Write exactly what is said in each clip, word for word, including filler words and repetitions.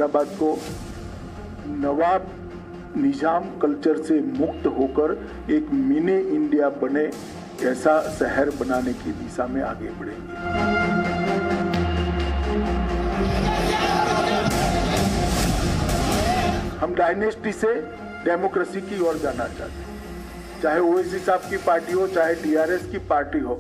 हैदराबाद को नवाब निजाम कल्चर से मुक्त होकर एक मिनी इंडिया बने ऐसा शहर बनाने की दिशा में आगे बढ़ेंगे। हम डायनेस्टी से डेमोक्रेसी की ओर जाना चाहते हैं, चाहे ओवैसी साहब की पार्टी हो, चाहे टीआरएस की पार्टी हो।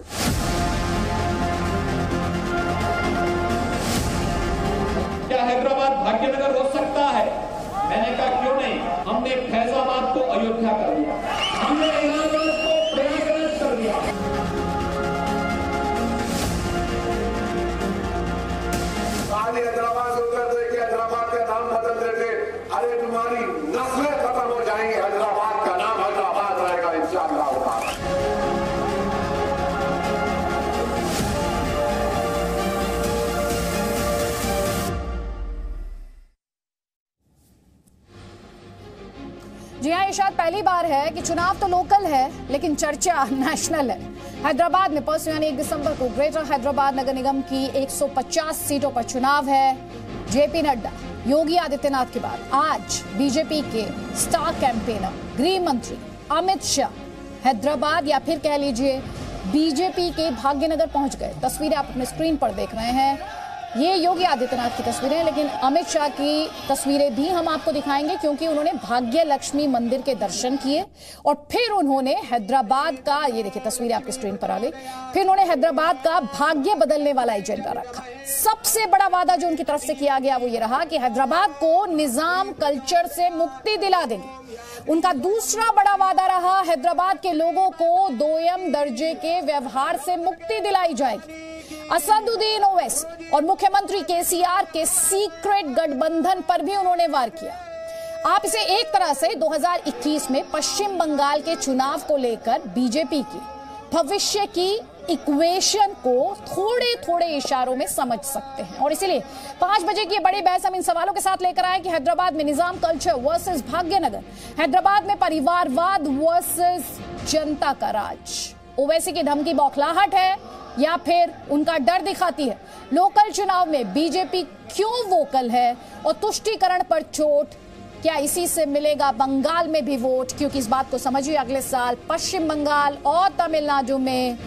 क्या हैदराबाद भाग्यनगर हो सकता है? मैंने कहा क्यों नहीं। हमने फैजाबाद को अयोध्या कर दिया, हमने इलाहाबाद को प्रयागराज कर दिया। आज हैदराबाद उत्तर देखे, हैदराबाद का नाम बदल देते, अरे तुम्हारी नस्लें खत्म हो जाएंगी। हैदराबाद का नाम हैदराबाद रहेगा इंशाअल्लाह। जी हाँ, ये शायद पहली बार है कि चुनाव तो लोकल है लेकिन चर्चा नेशनल है। हैदराबाद में परसों यानी एक दिसंबर को ग्रेटर हैदराबाद नगर निगम की एक सौ पचास सीटों पर चुनाव है। जेपी नड्डा, योगी आदित्यनाथ के बाद आज बीजेपी के स्टार कैंपेनर गृह मंत्री अमित शाह हैदराबाद या फिर कह लीजिए बीजेपी के भाग्यनगर पहुंच गए। तस्वीरें आप अपने स्क्रीन पर देख रहे हैं, ये योगी आदित्यनाथ की तस्वीरें हैं, लेकिन अमित शाह की तस्वीरें भी हम आपको दिखाएंगे क्योंकि उन्होंने भाग्य लक्ष्मी मंदिर के दर्शन किए और फिर उन्होंने हैदराबाद का, ये देखिए तस्वीरें आपकी स्क्रीन पर आ गई, फिर उन्होंने हैदराबाद का भाग्य बदलने वाला एजेंडा रखा। सबसे बड़ा वादा जो उनकी तरफ से किया गया वो ये रहा कि हैदराबाद को निजाम कल्चर से मुक्ति दिला देंगे। उनका दूसरा बड़ा वादा रहा हैदराबाद के लोगों को दोयम दर्जे के व्यवहार से मुक्ति दिलाई जाएगी। असदुद्दीन ओवैसी और मुख्यमंत्री केसीआर के सीक्रेट गठबंधन पर भी उन्होंने वार किया। आप इसे एक तरह से दो हज़ार इक्कीस में पश्चिम बंगाल के चुनाव को लेकर बीजेपी की भविष्य की इक्वेशन को थोड़े थोड़े इशारों में समझ सकते हैं। और इसीलिए पांच बजे की बड़ी बहस हम इन सवालों के साथ लेकर आए कि हैदराबाद में निजाम कल्चर वर्सेस भाग्यनगर, हैदराबाद में परिवारवाद वर्सेस जनता का राज। ओवैसी की धमकी बौखलाहट है या फिर उनका डर दिखाती है? लोकल चुनाव में बीजेपी क्यों वोकल है और तुष्टीकरण पर चोट, क्या इसी से मिलेगा बंगाल में भी वोट? क्योंकि इस बात को समझिए, अगले साल पश्चिम बंगाल और तमिलनाडु में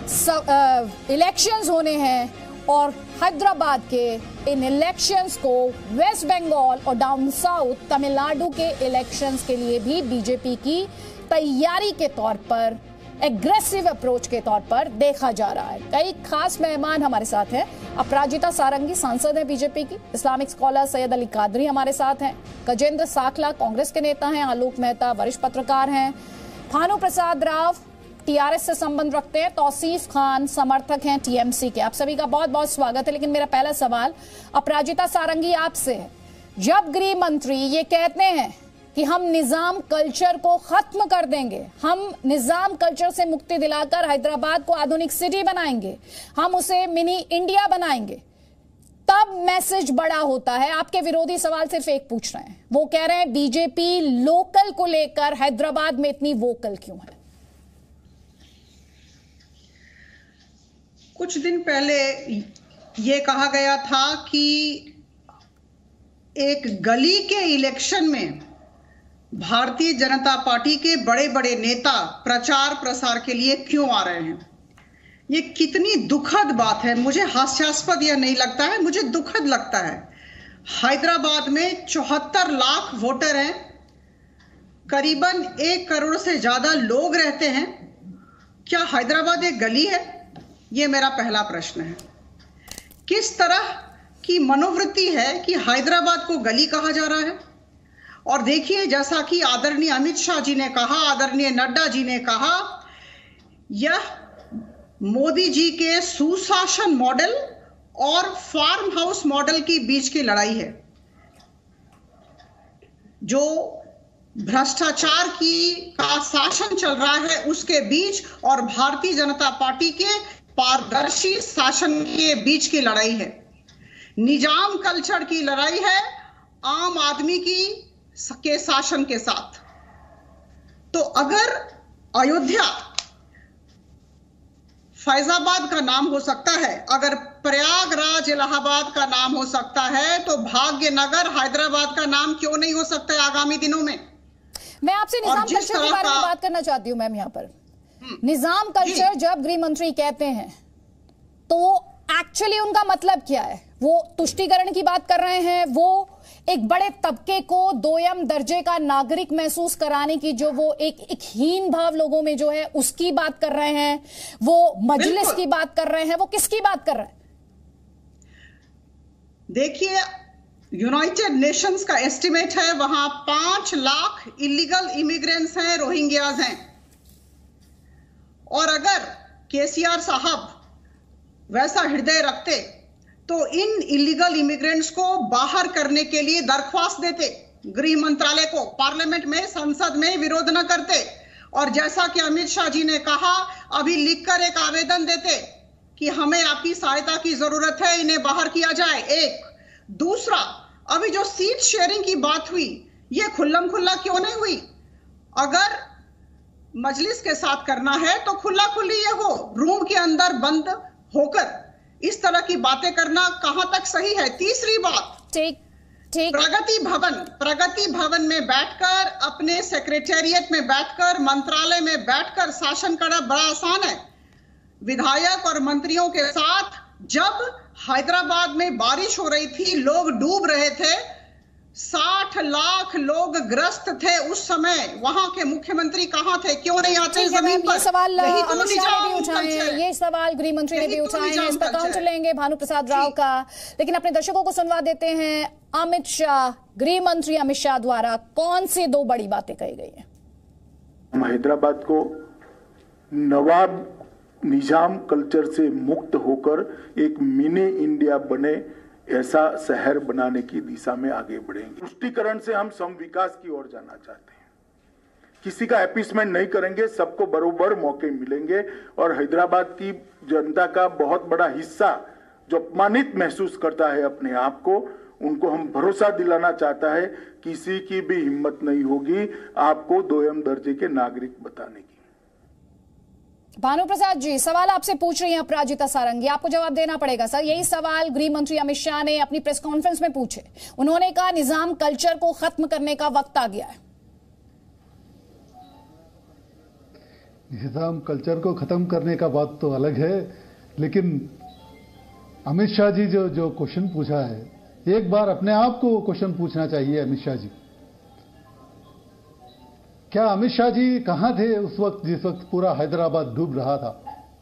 इलेक्शंस होने हैं और हैदराबाद के इन इलेक्शंस को वेस्ट बंगाल और डाउन साउथ तमिलनाडु के इलेक्शंस के लिए भी बीजेपी की तैयारी के तौर पर, एग्रेसिव अप्रोच के तौर पर देखा जा रहा है। कई खास मेहमान हमारे साथ हैं। अपराजिता सारंगी सांसद हैं बीजेपी की, इस्लामिक स्कॉलर सैयद अली कादरी हमारे साथ हैं, गजेंद्र साखला कांग्रेस के नेता हैं, आलोक मेहता वरिष्ठ पत्रकार हैं, भानु प्रसाद राव टीआरएस से संबंध रखते हैं, तौसीफ खान समर्थक हैं टीएमसी के। आप सभी का बहुत बहुत स्वागत है। लेकिन मेरा पहला सवाल अपराजिता सारंगी आपसे है, जब गृह मंत्री ये कहते हैं कि हम निजाम कल्चर को खत्म कर देंगे, हम निजाम कल्चर से मुक्ति दिलाकर हैदराबाद को आधुनिक सिटी बनाएंगे, हम उसे मिनी इंडिया बनाएंगे, तब मैसेज बड़ा होता है। आपके विरोधी सवाल सिर्फ एक पूछ रहे हैं, वो कह रहे हैं बीजेपी लोकल को लेकर हैदराबाद में इतनी वोकल क्यों है? कुछ दिन पहले ये कहा गया था कि एक गली के इलेक्शन में भारतीय जनता पार्टी के बड़े बड़े नेता प्रचार प्रसार के लिए क्यों आ रहे हैं। ये कितनी दुखद बात है। मुझे हास्यास्पद यह नहीं लगता है, मुझे दुखद लगता है। हैदराबाद में चौहत्तर लाख वोटर हैं, करीबन एक करोड़ से ज्यादा लोग रहते हैं। क्या हैदराबाद एक गली है? ये मेरा पहला प्रश्न है। किस तरह की मनोवृत्ति है कि हैदराबाद को गली कहा जा रहा है? और देखिए, जैसा कि आदरणीय अमित शाह जी ने कहा, आदरणीय नड्डा जी ने कहा, यह मोदी जी के सुशासन मॉडल और फार्म हाउस मॉडल के बीच की लड़ाई है, जो भ्रष्टाचार की का शासन चल रहा है उसके बीच और भारतीय जनता पार्टी के पारदर्शी शासन के बीच की लड़ाई है। निजाम कल्चर की लड़ाई है आम आदमी की के शासन के साथ। तो अगर अयोध्या फैजाबाद का नाम हो सकता है, अगर प्रयागराज इलाहाबाद का नाम हो सकता है तो भाग्यनगर हैदराबाद का नाम क्यों नहीं हो सकता है आगामी दिनों में? मैं आपसे निजाम कल्चर के बारे में बात करना चाहती हूं मैम। यहाँ पर निजाम कल्चर जब गृह मंत्री कहते हैं तो एक्चुअली उनका मतलब क्या है? वो तुष्टीकरण की बात कर रहे हैं, वो एक बड़े तबके को दोयम दर्जे का नागरिक महसूस कराने की जो वो एक एक हीन भाव लोगों में जो है उसकी बात कर रहे हैं, वो मजलिस की बात कर रहे हैं, वो किसकी बात कर रहे हैं? देखिए, यूनाइटेड नेशंस का एस्टिमेट है वहां पांच लाख इलीगल इमिग्रेंट्स हैं, रोहिंग्याज हैं। और अगर केसीआर साहब वैसा हृदय रखते तो इन इलीगल इमिग्रेंट्स को बाहर करने के लिए दरख्वास्त देते गृह मंत्रालय को, पार्लियामेंट में, संसद में विरोध न करते। और जैसा कि अमित शाह जी ने कहा, अभी लिखकर एक आवेदन देते कि हमें आपकी सहायता की जरूरत है, इन्हें बाहर किया जाए। एक दूसरा, अभी जो सीट शेयरिंग की बात हुई, ये खुल्लम खुल्ला क्यों नहीं हुई? अगर मजलिस के साथ करना है तो खुला खुली ये हो, रूम के अंदर बंद होकर इस तरह की बातें करना कहां तक सही है? तीसरी बात, ठीक ठीक प्रगति भवन प्रगति भवन में बैठकर, अपने सेक्रेटेरिएट में बैठकर, मंत्रालय में बैठकर शासन करना बड़ा आसान है। विधायक और मंत्रियों के साथ जब हैदराबाद में बारिश हो रही थी, लोग डूब रहे थे, साठ लाख लोग ग्रस्त थे उस समय, वहां के मुख्यमंत्री कहां थे? क्यों नहीं आते जमीन पर? ये सवाल यही तो अमित शाह ने भी निजाम उठाए हैं, ये सवाल गृह मंत्री ने भी यही तो उठाए हैं, निजाम इस पर कल्चर काउंटर है। लेंगे भानु प्रसाद राव का। लेकिन अपने दर्शकों को सुनवा देते हैं अमित शाह, गृह मंत्री अमित शाह द्वारा कौन सी दो बड़ी बातें कही गई हैं? हम हैदराबाद को नवाब निजाम कल्चर से मुक्त होकर एक मिनी इंडिया बने ऐसा शहर बनाने की दिशा में आगे बढ़ेंगे। तुष्टीकरण से हम सम विकास की ओर जाना चाहते हैं, किसी का अपीसमेंट नहीं करेंगे, सबको बरोबर मौके मिलेंगे। और हैदराबाद की जनता का बहुत बड़ा हिस्सा जो अपमानित महसूस करता है अपने आप को, उनको हम भरोसा दिलाना चाहता है किसी की भी हिम्मत नहीं होगी आपको दोयम दर्जे के नागरिक बताने की। भानु प्रसाद जी, सवाल आपसे पूछ रही हैं अपराजिता सारंगी, आपको जवाब देना पड़ेगा सर। यही सवाल गृह मंत्री अमित शाह ने अपनी प्रेस कॉन्फ्रेंस में पूछे। उन्होंने कहा निजाम कल्चर को खत्म करने का वक्त आ गया है। निजाम कल्चर को खत्म करने का बात तो अलग है, लेकिन अमित शाह जी जो जो क्वेश्चन पूछा है, एक बार अपने आप को क्वेश्चन पूछना चाहिए अमित शाह जी। क्या अमित शाह जी कहां थे उस वक्त जिस वक्त पूरा हैदराबाद डूब रहा था?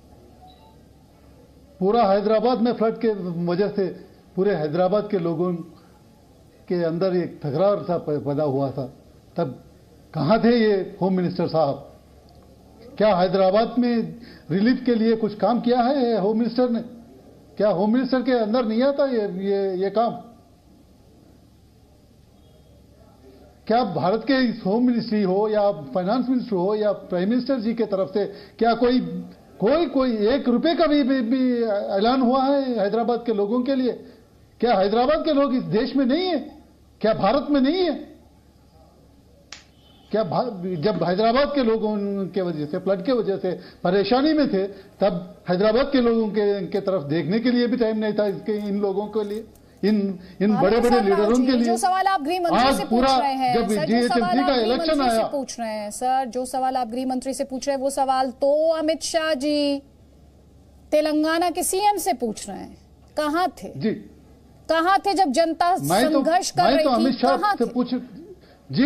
पूरा हैदराबाद में फ्लड के वजह से पूरे हैदराबाद के लोगों के अंदर एक तकरार सा पैदा हुआ था, तब कहां थे ये होम मिनिस्टर साहब? क्या हैदराबाद में रिलीफ के लिए कुछ काम किया है होम मिनिस्टर ने? क्या होम मिनिस्टर के अंदर नहीं आता ये ये ये काम? क्या भारत के होम मिनिस्ट्री हो या फाइनेंस मिनिस्टर हो या प्राइम मिनिस्टर जी के तरफ से क्या कोई कोई कोई एक रुपए का भी, भी, भी ऐलान हुआ है हैदराबाद के लोगों के लिए? क्या हैदराबाद के लोग इस देश में नहीं है? क्या भारत में नहीं है? क्या जब हैदराबाद के लोगों के वजह से, फ्लड के वजह से परेशानी में थे, तब हैदराबाद के लोगों के, के तरफ देखने के लिए भी टाइम नहीं था इसके इन लोगों के लिए, इन इन बड़े बड़े लीडरों के लिए? जो सवाल आप गृह मंत्री से पूछ रहे हैं जब sir, G H M C का इलेक्शन आया, पूछ रहे हैं सर, जो सवाल आप गृह मंत्री से पूछ रहे हैं वो सवाल तो अमित शाह जी तेलंगाना के सीएम से पूछ रहे हैं। कहां थे जी? कहां थे जब जनता संघर्ष कर रही थी? मैं तो अमित शाह से पूछ जी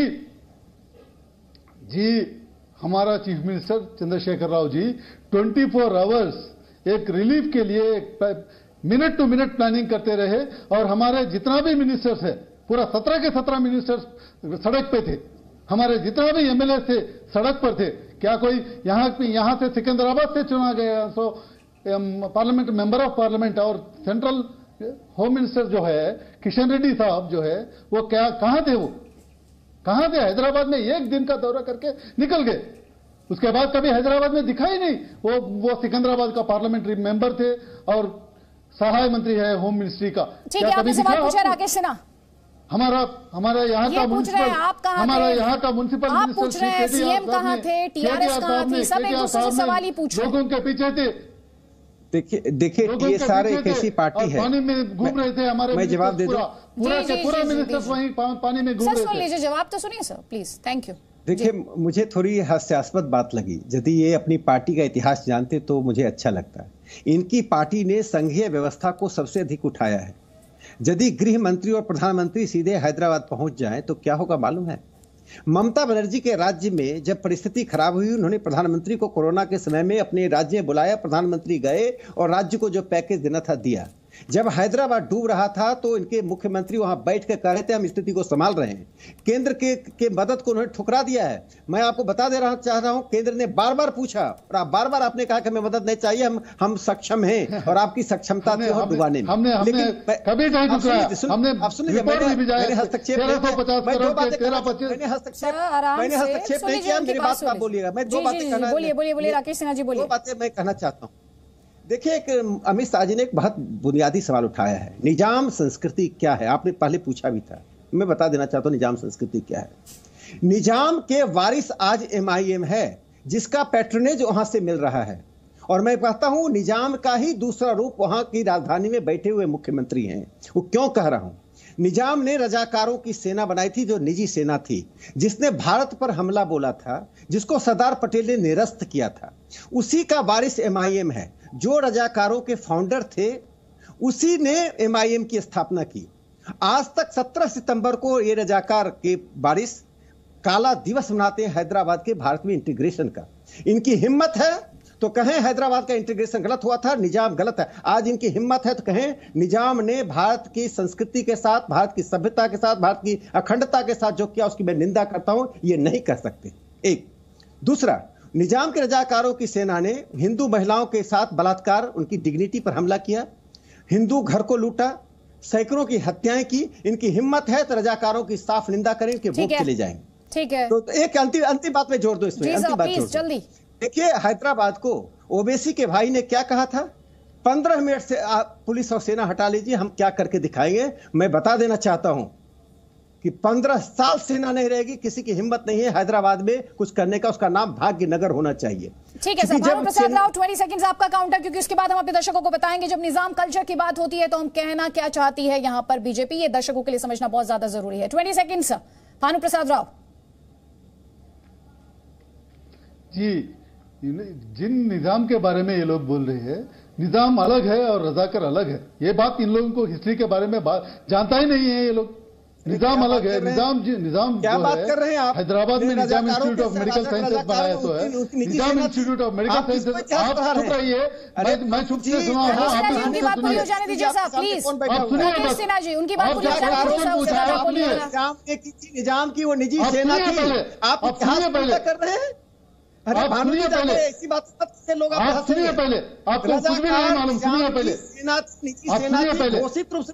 जी हमारा चीफ मिनिस्टर चंद्रशेखर राव जी चौबीस आवर्स एक रिलीफ के लिए एक मिनट टू मिनट प्लानिंग करते रहे, और हमारे जितना भी मिनिस्टर्स है, पूरा सत्रह के सत्रह मिनिस्टर्स सड़क पे थे, हमारे जितना भी एमएलए थे सड़क पर थे। क्या कोई यहाँ यहाँ से सिकंदराबाद से चुना गया so parliament member of parliament और सेंट्रल होम मिनिस्टर जो है किशन रेड्डी साहब जो है, वो क्या कहाँ थे? वो कहां थे? हैदराबाद में एक दिन का दौरा करके निकल गए, उसके बाद कभी हैदराबाद में दिखा ही नहीं। वो वो सिकंदराबाद का पार्लियामेंट्री मेंबर थे और सहाय मंत्री है होम मिनिस्ट्री का। ठीक है, आपने सवाल पूछा राकेश सिन्हा। हमारा हमारा यहाँ का म्युनिसिपल हमारा यहाँ का म्युनिसिपल आप पूछ रहे हैं सीएम कहां थे, टीआरएस कहां थी, सब एक दूसरे से सवाल ही पूछ रहे हैं। लोगों के पीछे थे। देखिए देखिए ये सारे एक ऐसी पार्टी है, पानी में घूम रहे थे हमारे, मैं जवाब दे दूं, पूरा के पूरा मिनिस्टर्स वहीं पानी में घूम रहे थे। सुन लीजिए, जवाब तो सुनिए सर प्लीज। Thank you. देखिए मुझे थोड़ी हास्यास्पद बात लगी, यदि ये अपनी पार्टी का इतिहास जानते तो मुझे अच्छा लगता है। इनकी पार्टी ने संघीय व्यवस्था को सबसे अधिक उठाया है। यदि गृह मंत्री और प्रधानमंत्री सीधे हैदराबाद पहुंच जाएं तो क्या होगा मालूम है? ममता बनर्जी के राज्य में जब परिस्थिति खराब हुई, उन्होंने प्रधानमंत्री को कोरोना के समय में अपने राज्य में बुलाया, प्रधानमंत्री गए और राज्य को जो पैकेज देना था दिया। जब हैदराबाद डूब रहा था तो इनके मुख्यमंत्री वहां बैठ कर कह रहे थे हम स्थिति को संभाल रहे हैं। केंद्र के, के मदद को उन्होंने ठुकरा दिया है। मैं आपको बता दे रहा चाह रहा हूं, केंद्र ने बार बार पूछा और आप बार बार आपने कहा कि हमें मदद नहीं चाहिए, हम हम सक्षम हैं और आपकी सक्षमता थी और डुबाने में। हमने हमने कभी नहीं ठुकराया। हमने आप सुनिए, मैंने हस्तक्षेप मैंने हस्तक्षेप मैंने हस्तक्षेप नहीं किया। मेरी बात आप बोलिएगा, मैं दो बातें कहना बोलिए बोलिए बोलिए राकेश सिन्हा जी बोलिए। दो बातें मैं कहना चाहता हूँ। देखिए, एक अमित शाह जी ने एक बहुत बुनियादी सवाल उठाया है, निजाम संस्कृति क्या है? आपने पहले पूछा भी था, मैं बता देना चाहता हूं निजाम संस्कृति क्या है। निजाम के वारिस आज एमआईएम है, जिसका पैट्रनेज वहां से मिल रहा है। और मैं कहता हूं निजाम का ही दूसरा रूप वहां की राजधानी में बैठे हुए मुख्यमंत्री हैं। वो क्यों कह रहा हूं? निजाम ने रजाकारों की सेना बनाई थी, जो निजी सेना थी, जिसने भारत पर हमला बोला था, जिसको सरदार पटेल ने निरस्त किया था। उसी का वारिस एमआईएम है। जो रजाकारों के फाउंडर थे उसी ने एमआईएम की स्थापना की। आज तक सत्रह सितंबर को ये रजाकार के वारिस काला दिवस मनाते हैं हैदराबाद के भारत में इंटीग्रेशन का। इनकी हिम्मत है तो कहें हैदराबाद का इंटीग्रेशन गलत हुआ था, निजाम गलत है। आज इनकी हिम्मत है तो कहें निजाम ने भारत की संस्कृति के साथ, भारत की सभ्यता के साथ, भारत की अखंडता के साथ जो किया उसकी मैं निंदा करता हूं। ये नहीं कर सकते। एक दूसरा, निजाम के रजाकारों की सेना ने हिंदू महिलाओं के साथ बलात्कार, उनकी डिग्निटी पर हमला किया, हिंदू घर को लूटा, सैकड़ों की हत्याएं की। इनकी हिम्मत है तो रजाकारों की साफ निंदा करें, इनके वोट चले जाएंगे। ठीक है, तो एक अंतिम अंतिम बात में जोड़ दो इसमें, अंतिम बात जोड़ जल्दी। देखिए, हैदराबाद को ओवैसी के भाई ने क्या कहा था? पंद्रह मिनट से आप पुलिस और सेना हटा लीजिए, हम क्या करके दिखाएंगे। मैं बता देना चाहता हूं कि पंद्रह साल सेना नहीं रहेगी, किसी की हिम्मत नहीं है हैदराबाद में कुछ करने का। उसका नाम भाग्यनगर होना चाहिए। ठीक है सर, भानु प्रसाद राव, बीस सेकंड्स आपका काउंटर, क्योंकि उसके बाद हम अपने दर्शकों को बताएंगे जब निजाम कल्चर की बात होती है तो हम कहना क्या चाहती है यहां पर बीजेपी, ये दर्शकों के लिए समझना बहुत ज्यादा जरूरी है। बीस सेकंड्स भानु प्रसाद राव जी। जिन निजाम के बारे में ये लोग बोल रहे हैं, निजाम अलग है और रजाकर अलग है। ये बात इन लोगों को हिस्ट्री के बारे में जानता ही नहीं है। ये लोग निजाम अलग है। निजाम जी निजाम क्या बात कर रहे हैं आप? हैदराबाद में Nizam institute of medical sciences बनाया तो है, Nizam institute of medical sciences. आप चुप रहिए, मैं मैं चुप से सुना हूं, आप भी उनकी बात पूरी हो जाने दीजिए साहब प्लीज। आप सुनिए बस, सिन्हा जी उनकी बात पूरी हो जाने दीजिए। निजाम निजाम की वो निजी सेना थी, आप इतिहास पहले कर रहे हैं। अरे आप सुनिए पहले, ऐसी बात से लोग आप सुनिए पहले, आपको कुछ भी नहीं मालूम। सुनिए पहले, आप सुनिए पहले, घोषित रूप से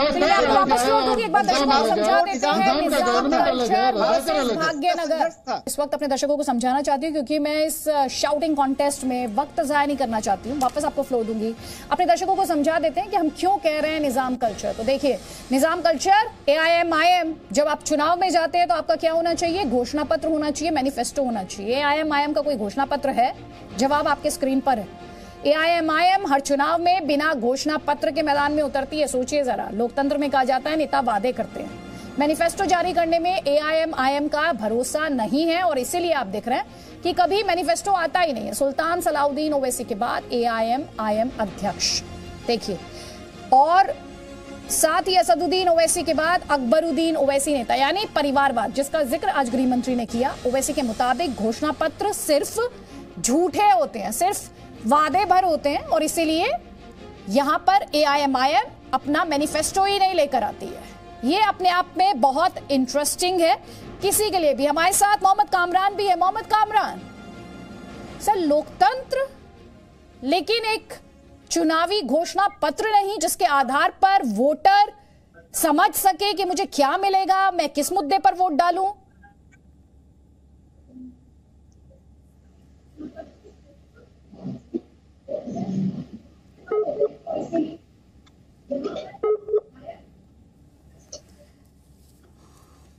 इस वक्त अपने दर्शकों को समझाना चाहती हूँ, क्योंकि मैं इस शाउटिंग कॉन्टेस्ट में वक्त जाया नहीं करना चाहती हूँ। वापस आपको फ्लो दूंगी। अपने दर्शकों को समझा देते हैं कि हम क्यों कह रहे हैं निजाम कल्चर। तो देखिए, निजाम कल्चर एआईएम आईएम, जब आप चुनाव में जाते हैं तो आपका क्या होना चाहिए? घोषणा पत्र होना चाहिए, मैनिफेस्टो होना चाहिए। एआईएम आईएम कोई घोषणा पत्र है? जवाब आपके स्क्रीन पर है। एआईएमआईएम हर चुनाव में बिना घोषणा पत्र के मैदान में उतरती है। सोचिए जरा, लोकतंत्र में कहा जाता है नेता वादे करते हैं। मैनिफेस्टो जारी करने में एआईएमआईएम का भरोसा नहीं है और इसीलिए आप देख रहे हैं कि कभी मैनिफेस्टो आता ही नहीं है। सुल्तान सलाउद्दीन ओवैसी के बाद एआईएमआईएम अध्यक्ष देखिए, और साथ ही असदुद्दीन ओवैसी के बाद अकबरुद्दीन ओवैसी नेता, यानी परिवारवाद, जिसका जिक्र आज गृह मंत्री ने किया। ओवैसी के मुताबिक घोषणा पत्र सिर्फ झूठे होते हैं, सिर्फ वादे भर होते हैं और इसीलिए यहां पर एआईएमआईएम अपना मैनिफेस्टो ही नहीं लेकर आती है। ये अपने आप में बहुत इंटरेस्टिंग है किसी के लिए भी। हमारे साथ मोहम्मद कामरान भी है। मोहम्मद कामरान सर, लोकतंत्र लेकिन एक चुनावी घोषणा पत्र नहीं जिसके आधार पर वोटर समझ सके कि मुझे क्या मिलेगा, मैं किस मुद्दे पर वोट डालूं।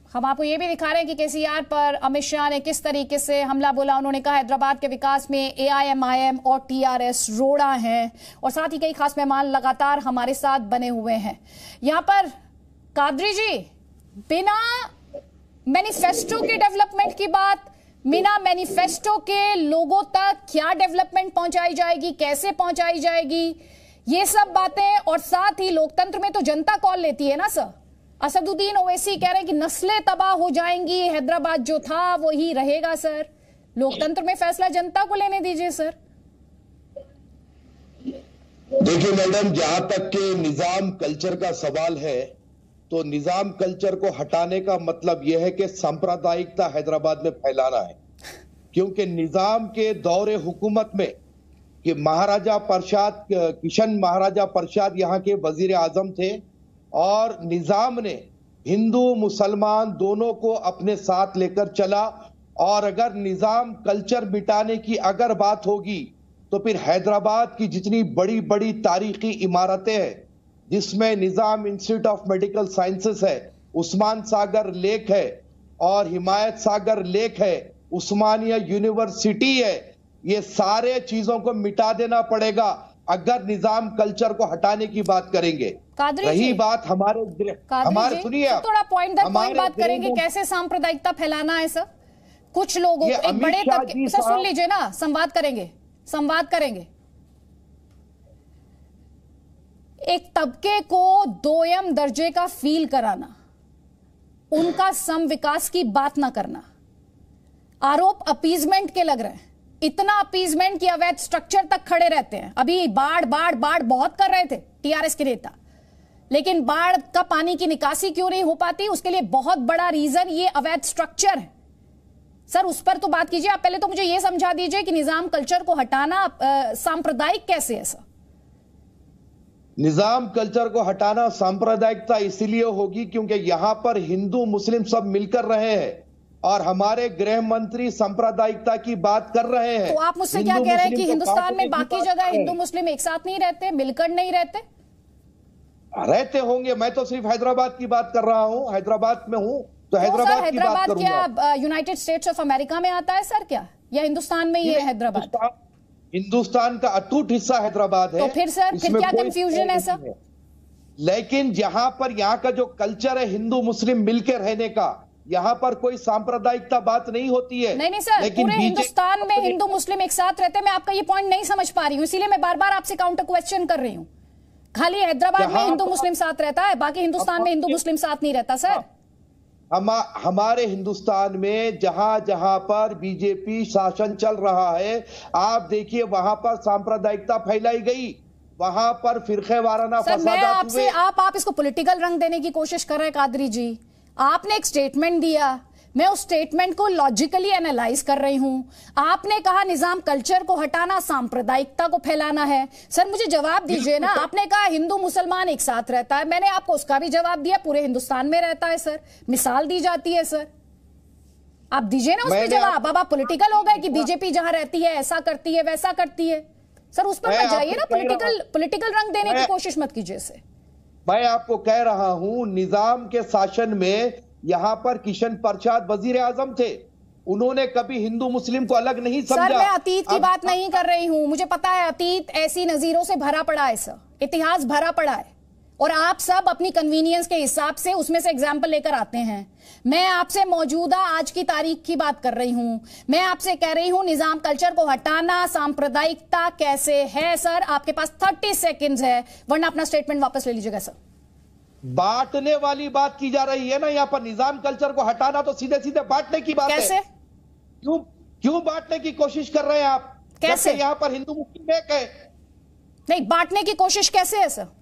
हम आपको ये भी दिखा रहे हैं कि केसीआर पर अमित शाह ने किस तरीके से हमला बोला। उन्होंने कहा हैदराबाद के विकास में एआईएमआईएम और टीआरएस रोड़ा हैं, और साथ ही कई खास मेहमान लगातार हमारे साथ बने हुए हैं। यहां पर कादरी जी, बिना मैनिफेस्टो के डेवलपमेंट की बात, बिना मैनिफेस्टो के लोगों तक क्या डेवलपमेंट पहुंचाई जाएगी, कैसे पहुंचाई जाएगी, ये सब बातें। और साथ ही लोकतंत्र में तो जनता कॉल लेती है ना सर। असदुद्दीन ओवैसी कह रहे हैं कि नस्लें तबाह हो जाएंगी, हैदराबाद जो था वो ही रहेगा। सर, लोकतंत्र में फैसला जनता को लेने दीजिए सर। देखिए मैडम, जहां तक के निजाम कल्चर का सवाल है, तो निजाम कल्चर को हटाने का मतलब यह है कि सांप्रदायिकता हैदराबाद में फैलाना है। क्योंकि निजाम के दौरे हुकूमत में कि महाराजा प्रसाद, किशन महाराजा प्रसाद यहाँ के वजीर आजम थे, और निजाम ने हिंदू मुसलमान दोनों को अपने साथ लेकर चला। और अगर निजाम कल्चर मिटाने की अगर बात होगी तो फिर हैदराबाद की जितनी बड़ी बड़ी तारीखी इमारतें हैं, जिसमें Nizam institute of medical sciences है, उस्मान सागर लेक है और हिमायत सागर लेक है, उस्मानिया यूनिवर्सिटी है, ये सारे चीजों को मिटा देना पड़ेगा अगर निजाम कल्चर को हटाने की बात करेंगे। रही बात हमारे हमारे सुनिए, तो थोड़ा पॉइंट दर पॉइंट बात करेंगे कैसे सांप्रदायिकता फैलाना है सर। कुछ लोगों एक बड़े तबके, सर सुन लीजिए ना, संवाद करेंगे संवाद करेंगे एक तबके को दोयम दर्जे का फील कराना, उनका सम विकास की बात ना करना, आरोप अपीजमेंट के लग रहे हैं। इतना अपीजमेंट कि अवैध स्ट्रक्चर तक खड़े रहते हैं। अभी बाढ़ बाढ़ बाढ़ बहुत कर रहे थे टीआरएस के नेता, लेकिन बाढ़ का पानी की निकासी क्यों नहीं हो पाती, उसके लिए बहुत बड़ा रीजन ये अवैध स्ट्रक्चर है। सर उस पर तो बात कीजिए। आप पहले तो मुझे ये समझा दीजिए कि निजाम कल्चर को हटाना सांप्रदायिक कैसे है सर। निजाम कल्चर को हटाना सांप्रदायिकता इसलिए होगी क्योंकि यहां पर हिंदू मुस्लिम सब मिलकर रहे हैं और हमारे गृह मंत्री सांप्रदायिकता की बात कर रहे हैं। तो आप मुझसे क्या कह रहे हैं कि हिंदुस्तान में बाकी जगह हिंदू मुस्लिम एक साथ नहीं रहते, मिलकर नहीं रहते? रहते होंगे, मैं तो सिर्फ हैदराबाद की बात कर रहा हूं, हैदराबाद में हूं तो हैदराबाद की बात करूंगा। क्या यूनाइटेड स्टेट्स ऑफ अमेरिका में आता है सर क्या, या हिंदुस्तान में ये हैदराबाद? हिंदुस्तान का अटूट हिस्सा हैदराबाद है। तो फिर सर फिर क्या कंफ्यूजन है सर? लेकिन जहां पर यहाँ का जो कल्चर है हिंदू मुस्लिम मिलकर रहने का, यहाँ पर कोई सांप्रदायिकता बात नहीं होती है। नहीं नहीं सर, पूरे हिंदुस्तान में हिंदू मुस्लिम एक साथ रहते हैं। मैं आपका ये पॉइंट नहीं समझ पा रही हूँ, इसीलिए मैं बार बार आपसे काउंटर क्वेश्चन कर रही हूँ। खाली हैदराबाद में हिंदू मुस्लिम साथ रहता है, बाकी हिंदुस्तान में हिंदू मुस्लिम साथ नहीं रहता सर। हम हमारे हिंदुस्तान में जहां जहां पर बीजेपी शासन चल रहा है, आप देखिए वहां पर सांप्रदायिकता फैलाई गई, वहां पर फिरके वाराना फसादात हुए। आप आप इसको पॉलिटिकल रंग देने की कोशिश कर रहे हैं कादरी जी। आपने एक स्टेटमेंट दिया, मैं उस स्टेटमेंट को लॉजिकली एनालाइज कर रही हूं। आपने कहा निजाम कल्चर को हटाना सांप्रदायिकता को फैलाना है। सर मुझे जवाब दीजिए ना, आपने कहा हिंदू मुसलमान एक साथ रहता है, मैंने आपको उसका भी जवाब दिया, पूरे हिंदुस्तान में रहता है सर, मिसाल दी जाती है सर, आप दीजिए ना उस पर जवाब। अब आप पॉलिटिकल हो गए कि बीजेपी जहां रहती है ऐसा करती है वैसा करती है। सर उस पर मत जाइए ना, पॉलिटिकल पॉलिटिकल रंग देने की कोशिश मत कीजिए इसे। मैं आपको कह रहा हूं निजाम के शासन में यहां पर किशन प्रसाद वजीर आजम थे, उन्होंने कभी हिंदू मुस्लिम को अलग नहीं समझा। सर मैं अतीत की बात नहीं कर रही हूं, मुझे पता है अतीत ऐसी नजीरों से भरा पड़ा है सर, इतिहास भरा पड़ा है, और आप सब अपनी कन्वीनियंस के हिसाब से उसमें से एग्जाम्पल लेकर आते हैं। मैं आपसे मौजूदा आज की तारीख की बात कर रही हूं। मैं आपसे कह रही हूं निजाम कल्चर को हटाना सांप्रदायिकता कैसे है। सर आपके पास तीस सेकंड्स है, वरना अपना स्टेटमेंट वापस ले लीजिएगा सर। बांटने वाली बात की जा रही है ना यहाँ पर। निजाम कल्चर को हटाना तो सीधे सीधे बांटने की बात कैसे? है। क्यों क्यों बांटने की कोशिश कर रहे हैं आप? कैसे? यहाँ पर हिंदू मुस्लिम एक है। नहीं, बांटने की कोशिश कैसे है सर?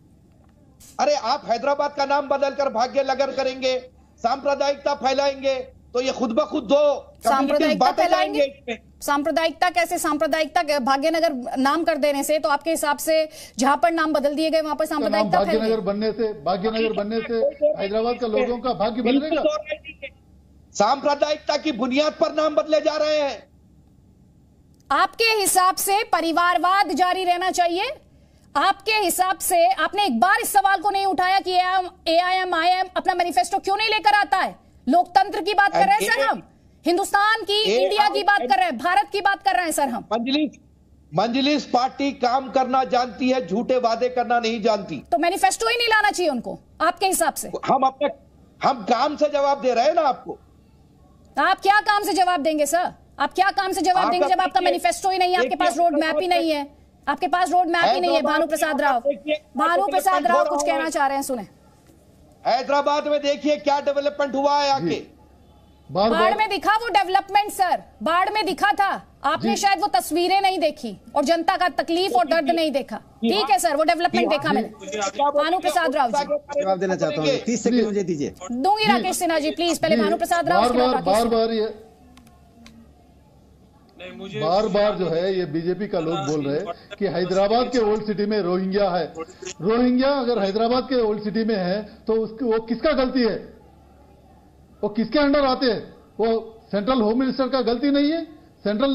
अरे आप हैदराबाद का नाम बदलकर भाग्य नगर करेंगे, सांप्रदायिकता फैलाएंगे, तो ये खुद ब खुद दो सांप्रदायिकता फैलाएंगे। सांप्रदायिकता कैसे? सांप्रदायिकता भाग्यनगर नाम कर देने से, तो आपके हिसाब से जहां पर नाम बदल दिए गए वहां पर सांप्रदायिकता भाग्यनगर बनने से भाग्यनगर बनने से हैदराबाद का लोगों का भाग्य बदलेगा? सांप्रदायिकता की बुनियाद पर नाम बदले जा रहे हैं। आपके हिसाब से परिवारवाद जारी रहना चाहिए? आपके हिसाब से आपने एक बार इस सवाल को नहीं उठाया कि एआईएमआईएम अपना मैनिफेस्टो क्यों नहीं लेकर आता है? लोकतंत्र की बात कर रहे हैं सर, हम हिंदुस्तान की, इंडिया की बात कर रहे हैं, भारत की बात कर रहे हैं सर हम। मंजलिस मंजलिस पार्टी काम करना जानती है, झूठे वादे करना नहीं जानती। तो मैनिफेस्टो ही नहीं लाना चाहिए उनको आपके हिसाब से? हम अपने हम काम से जवाब दे रहे हैं ना आपको। आप क्या काम से जवाब देंगे सर? आप क्या काम से जवाब देंगे जब आपका मैनिफेस्टो ही नहीं है, आपके पास रोड मैप ही नहीं है, आपके पास रोड मैप ही नहीं है। भानु प्रसाद राव भानु प्रसाद राव कुछ कहना चाह रहे हैं, सुने। हैदराबाद में देखिए क्या डेवलपमेंट हुआ है आके। बाढ़ में दिखा वो डेवलपमेंट सर, बाढ़ में दिखा था, आपने शायद वो तस्वीरें नहीं देखी और जनता का तकलीफ और दर्द नहीं देखा। ठीक है सर, वो डेवलपमेंट देखा मैंने। भानु प्रसाद राव जी जवाब देना चाहता हूँ, तीस सेकंड मुझे दीजिए। दूंगी राकेश सिन्हा जी प्लीज, पहले भानु प्रसाद राव। बार बार बार बार ये बार बार जो है ये बीजेपी का लोग बोल रहे हैं कि हैदराबाद के ओल्ड सिटी में रोहिंग्या है। रोहिंग्या अगर हैदराबाद के ओल्ड सिटी में है तो उसकी वो किसका गलती है? वो किसके अंडर आते हैं? वो सेंट्रल होम मिनिस्टर का गलती नहीं है? सेंट्रल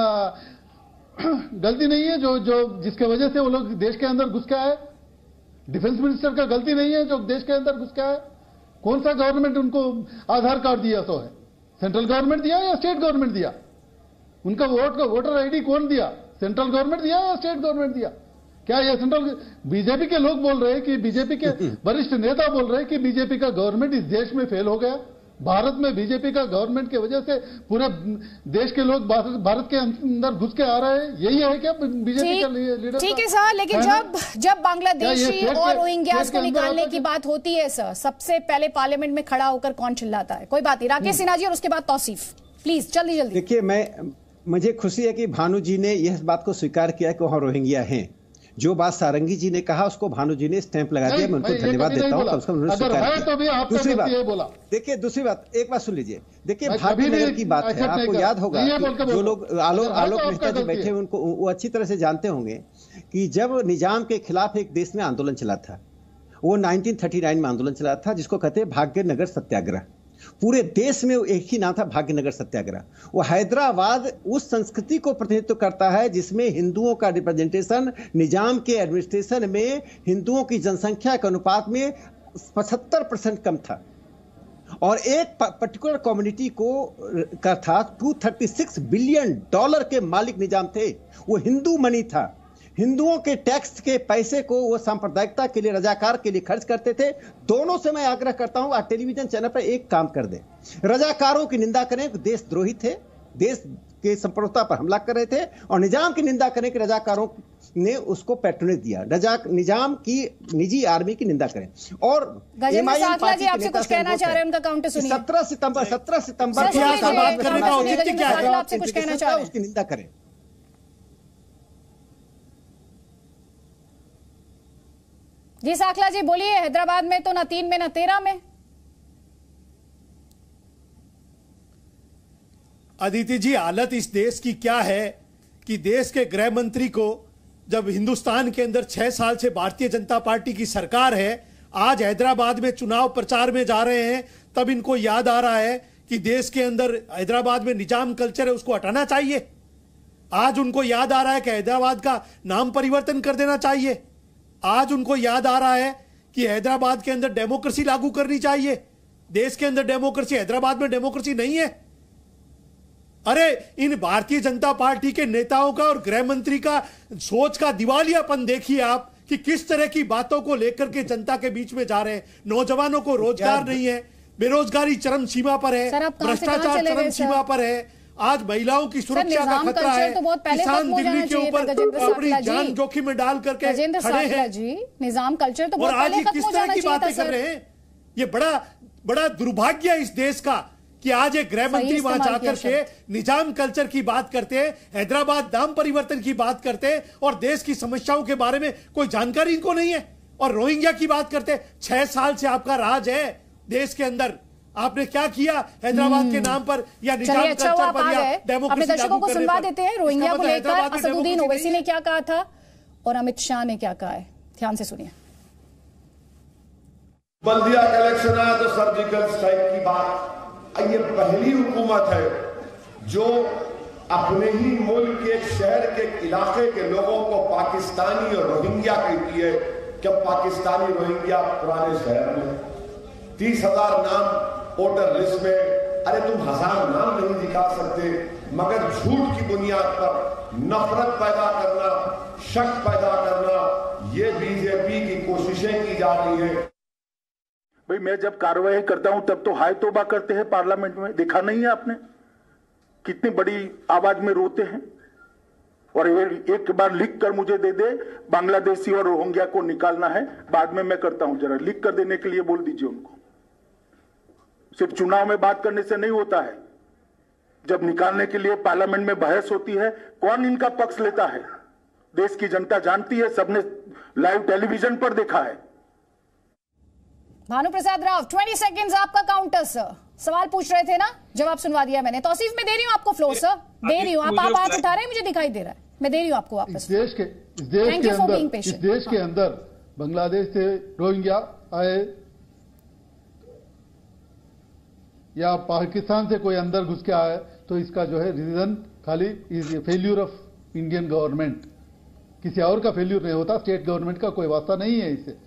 गलती नहीं है जो जो जिसके वजह से वो लोग देश के अंदर घुस के आए? डिफेंस मिनिस्टर का गलती नहीं है जो देश के अंदर घुस के आए? कौन सा गवर्नमेंट उनको आधार कार्ड दिया तो है? सेंट्रल गवर्नमेंट दिया या स्टेट गवर्नमेंट दिया? उनका वोट का वोटर आईडी कौन दिया? सेंट्रल गवर्नमेंट दिया या स्टेट गवर्नमेंट दिया? क्या ये सेंट्रल बीजेपी के लोग बोल रहे हैं कि बीजेपी के वरिष्ठ नेता बोल रहे हैं कि बीजेपी का गवर्नमेंट इस देश में फेल हो गया? भारत में बीजेपी का गवर्नमेंट की वजह से पूरे देश के लोग भारत के अंदर घुस के आ रहे हैं, यही है क्या बीजेपी का लीडर? ठीक है सर, लेकिन जब जब बांग्लादेशी और रोहिंग्यास को निकालने की बात होती है सर, सबसे पहले पार्लियामेंट में खड़ा होकर कौन चिल्लाता है? कोई बात नहीं, राकेश सिन्हा जी और उसके बाद तौसीफ प्लीज जल्दी जल्दी। देखिए, मैं मुझे खुशी है कि भानु जी ने यह बात को स्वीकार किया कि वहां रोहिंग्या हैं। जो बात सारंगी जी ने कहा उसको भानु जी ने स्टैंप लगा दिया, मैं उनको धन्यवाद देता हूँ। दूसरी बात देखिए, दूसरी बात एक बात सुन लीजिए। देखिए, भाभी नगर की बात है, आपको याद होगा जो लोग आलोक आलोक मेहता जी बैठे हुए उनको वो अच्छी तरह से जानते होंगे कि जब निजाम के खिलाफ एक देश में आंदोलन चला था, वो नाइनटीन थर्टी नाइन में आंदोलन चला था जिसको कहते हैं भाग्यनगर सत्याग्रह। पूरे देश में एक ही नाम था, भाग्यनगर सत्याग्रह। वो हैदराबाद उस संस्कृति को प्रतिनिधित्व करता है जिसमें हिंदुओं का रिप्रेजेंटेशन निजाम के एडमिनिस्ट्रेशन में हिंदुओं की जनसंख्या के अनुपात में पचहत्तर परसेंट कम था, और एक पर्टिकुलर कम्युनिटी को का था दो सौ छत्तीस बिलियन डॉलर के मालिक निजाम थे। वो हिंदू मनी था। हिंदुओं के टैक्स के पैसे को वो सांप्रदायिकता के लिए, रजाकार के लिए खर्च करते थे। दोनों से मैं आग्रह करता हूं, आज टेलीविजन चैनल पर एक काम कर दे, रजाकारों की निंदा करें, देशद्रोही थे, देश के संप्रभुता पर हमला कर रहे थे, और निजाम की निंदा करें कि रजाकारों ने उसको पैट्रोनेज दिया। रजा निजाम की निजी आर्मी की निंदा करें। और गजेंद्र साखला जी आपसे कुछ कहना चाह रहे हैं, उनका काउंटर सुनिए। सत्रह सितंबर सत्रह सितंबर आपसे कुछ कहना चाह रहे हैं, उसकी निंदा करें। जी साखला जी बोलिए, हैदराबाद में तो न तीन में न तेरह में। अदिति जी, हालत इस देश की क्या है कि देश के गृह मंत्री को, जब हिंदुस्तान के अंदर छह साल से भारतीय जनता पार्टी की सरकार है, आज हैदराबाद में चुनाव प्रचार में जा रहे हैं, तब इनको याद आ रहा है कि देश के अंदर हैदराबाद में निजाम कल्चर है, उसको हटाना चाहिए। आज उनको याद आ रहा है कि हैदराबाद का नाम परिवर्तन कर देना चाहिए। आज उनको याद आ रहा है कि हैदराबाद के अंदर डेमोक्रेसी लागू करनी चाहिए। देश के अंदर डेमोक्रेसी, हैदराबाद में डेमोक्रेसी नहीं है। अरे इन भारतीय जनता पार्टी के नेताओं का और गृह मंत्री का सोच का दिवालियापन देखिए आप, कि किस तरह की बातों को लेकर के जनता के बीच में जा रहे हैं। नौजवानों को रोजगार नहीं है, बेरोजगारी चरम सीमा पर है, भ्रष्टाचार चरम सीमा पर है, आज महिलाओं की सुरक्षा का खतरा है, तो बहुत पहले किसान दिल्ली के ऊपर अपनी जान जोखिम में डाल करके खड़े हैं जी। निजाम कल्चर तो बहुत और आज पहले ये किस तरह की बातें कर रहे हैं। ये बड़ा बड़ा दुर्भाग्य है इस देश का कि आज एक गृह मंत्री वहां जाकर के निजाम कल्चर की बात करते हैं, हैदराबाद नाम परिवर्तन की बात करते हैं, और देश की समस्याओं के बारे में कोई जानकारी इनको नहीं है, और रोहिंग्या की बात करते हैं। छह साल से आपका राज है देश के अंदर, आपने क्या किया हैदराबाद के नाम पर या निजाम अच्छा कल्चर पर या डेमोक्रेसी? अपने दर्शकों को सुनवा देते हैं रोहिंग्या को लेकर असदुद्दीन ओवैसी ने क्या कहा था और अमित शाह ने क्या कहा है, ध्यान से सुनिए। बल्दिया का इलेक्शन आया तो सर्जिकल स्ट्राइक की बात, ये पहली हुकूमत है जो अपने ही मुल्क के शहर के इलाके के लोगों को पाकिस्तानी और रोहिंग्या कहती है। क्या पाकिस्तानी रोहिंग्या पुराने शहर में तीस हजार नाम वोटर लिस्ट में। अरे तुम हजार नाम नहीं दिखा सकते, मगर झूठ की बुनियाद पर नफरत पैदा करना, शक पैदा करना, ये बीजेपी की कोशिशें की जा रही है। भाई मैं जब कार्रवाई करता हूं तब तो हाय तौबा करते हैं पार्लियामेंट में, देखा नहीं है आपने कितनी बड़ी आवाज में रोते हैं। और एक बार लिख कर मुझे दे दे, बांग्लादेशी और रोहिंग्या को निकालना है, बाद में मैं करता हूं, जरा लिख कर देने के लिए बोल दीजिए उनको। सिर्फ चुनाव में बात करने से नहीं होता है, जब निकालने के लिए पार्लियामेंट में बहस होती है, कौन इनका पक्ष लेता है देश की जनता जानती है, सबने लाइव टेलीविजन पर देखा है। भानु प्रसाद राव, बीस सेकंड्स आपका काउंटर सर। सवाल पूछ रहे थे ना, जवाब सुनवा दिया मैंने। तौसीफ मैं दे रही हूँ आपको फ्लो सर, दे रही हूँ। आप आप हाथ उठा रहे हैं, मुझे दिखाई दे रहा है, मैं दे रही हूँ आपको वापस। इस देश के इस देश के अंदर इस देश के अंदर बांग्लादेश से रोहिंग्या आए या पाकिस्तान से कोई अंदर घुस के आए, तो इसका जो है रीजन खाली is failure of Indian government, किसी और का फेल्यूर नहीं होता, स्टेट गवर्नमेंट का कोई वास्ता नहीं है इससे।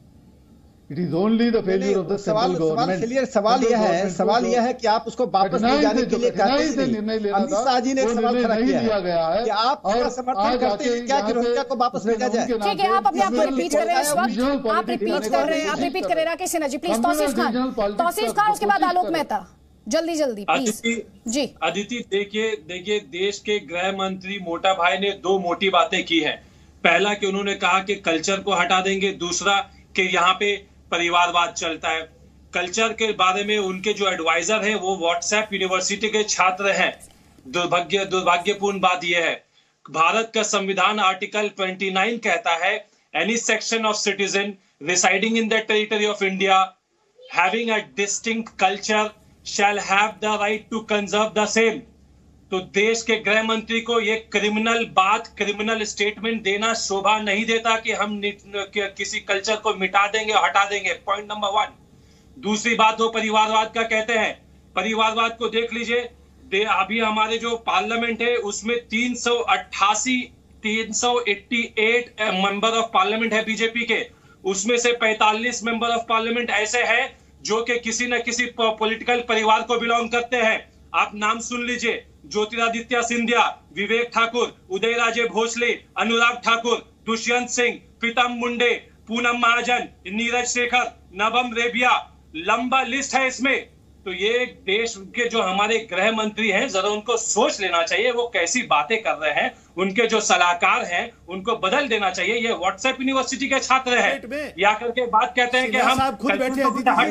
It is only the failure of the central government. सवाल यह है सवाल यह है कि आप उसको वापस ले जाने के लिए कहते हैं। अमित शाह जी ने सवाल खड़ा किया है कि आप समर्थन करते हैं क्या कि रोहिंग्या को वापस भेजा जाए? ठीक है, आप अपने आप को रिपीट कर रहे हैं इस वक्त, आप रिपीट कर रहे हैं, आप रिपीट कर रहे हैं। राकेश सिन्हा जी प्लीज। तौसीफ खान, तौसीफ खान, उसके बाद आलोक मेहता, जल्दी जल्दी प्लीज जी। अदिति देखिए देखिए देश के गृह मंत्री मोटा भाई ने दो मोटी बातें की हैं। पहला कि उन्होंने कहा कि कल्चर को हटा देंगे, दूसरा कि यहाँ पे परिवारवाद चलता है। कल्चर के बारे में उनके जो एडवाइजर हैं वो व्हाट्सएप यूनिवर्सिटी के छात्र हैं। दुर्भाग्य दुर्भाग्यपूर्ण बात यह है, भारत का संविधान आर्टिकल उनतीस कहता है any section of citizen residing in the territory of India having a distinct culture shall have the right to conserve the same. तो देश के गृह मंत्री को ये क्रिमिनल बात, क्रिमिनल स्टेटमेंट देना शोभा नहीं देता कि हम किसी कल्चर को मिटा देंगे और हटा देंगे। Point number one. दूसरी बात वो परिवारवाद का कहते हैं। परिवारवाद को देख लीजिए, अभी हमारे जो पार्लियामेंट है उसमें तीन सौ अट्ठासी तीन सौ अट्ठासी मेंबर ऑफ पार्लियामेंट है बीजेपी के, उसमें से पैंतालीस मेंबर ऑफ पार्लियामेंट ऐसे हैं जो कि किसी न किसी पॉलिटिकल परिवार को बिलोंग करते हैं। आप नाम सुन लीजिए, ज्योतिरादित्य सिंधिया, विवेक ठाकुर, उदयराजे भोसले, अनुराग ठाकुर, दुष्यंत सिंह, प्रीतम मुंडे, पूनम महाजन, नीरज शेखर, नवम रेबिया, लंबा लिस्ट है इसमें। तो ये देश के जो हमारे गृह मंत्री हैं, जरा उनको सोच लेना चाहिए वो कैसी बातें कर रहे हैं। उनके जो सलाहकार हैं उनको बदल देना चाहिए। ये व्हाट्सएप यूनिवर्सिटी के छात्र हैं, या करके बात कहते हैं कि हम खुद बैठे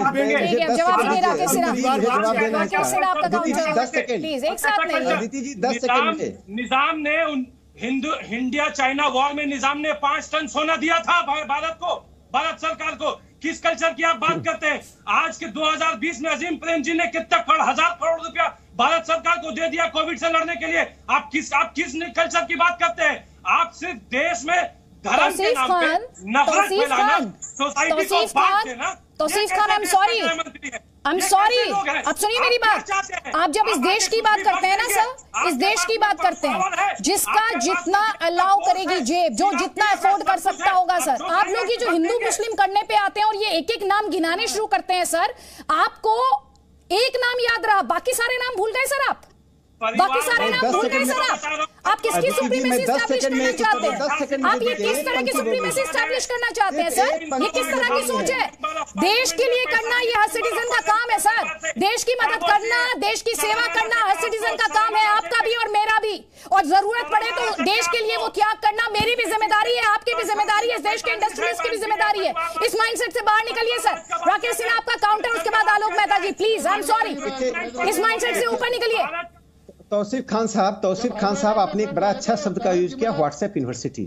निजाम ने हिंदू इंडिया चाइना वॉर में निजाम ने पांच टन सोना दिया था भारत को, भारत सरकार को। किस कल्चर की आप बात करते हैं? आज के दो हज़ार बीस में अजीम प्रेम जी ने कितने हजार करोड़ रुपया भारत सरकार को दे दिया कोविड से लड़ने के लिए। आप किस आप किस कल्चर की बात करते हैं? आप सिर्फ देश में धर्म के नाम पे नफरत फैलाना, सोसाइटी को बांट देना। Tausif Khan, I am sorry, I am sorry, अब सुनिए मेरी बात। आप जब इस देश की बात करते हैं ना सर, इस देश की बात करते हैं जिसका जितना अलाउ करेगी जेब, जो जितना अफोर्ड कर सकता होगा सर। आप लोग ये जो हिंदू मुस्लिम करने पे आते हैं और ये एक एक नाम गिनाने शुरू करते हैं सर, आपको एक नाम याद रहा, बाकी सारे नाम भूल गए सर। आप बाकी सारे नाम भूल गए सर। आप आप किसकी सुप्रीमेसी स्टैब्लिश करना चाहते हैं? आप ये किस तरह की सुप्रीमेसी स्टैब्लिश करना चाहते हैं सर? ये किस तरह की सोच है? देश के लिए करना ये हर सिटीजन का काम है सर। देश की मदद करना, देश की सेवा करना हर सिटीजन का काम है, आपका भी और मेरा भी। और जरूरत पड़े तो देश के लिए वो त्याग करना मेरी भी जिम्मेदारी है, आपकी भी जिम्मेदारी है, देश के इंडस्ट्रियलिस्ट की भी जिम्मेदारी है। इस माइंडसेट से बाहर निकलिए सर। राकेश सिन्हा आपका काउंटर, उसके बाद Alok Mehta ji please. I am sorry, इस माइंडसेट से ऊपर निकलिए। तौसीफ खान साहब, तौसीफ खान साहब, आपने एक बड़ा अच्छा शब्द का यूज किया, व्हाट्सएप यूनिवर्सिटी।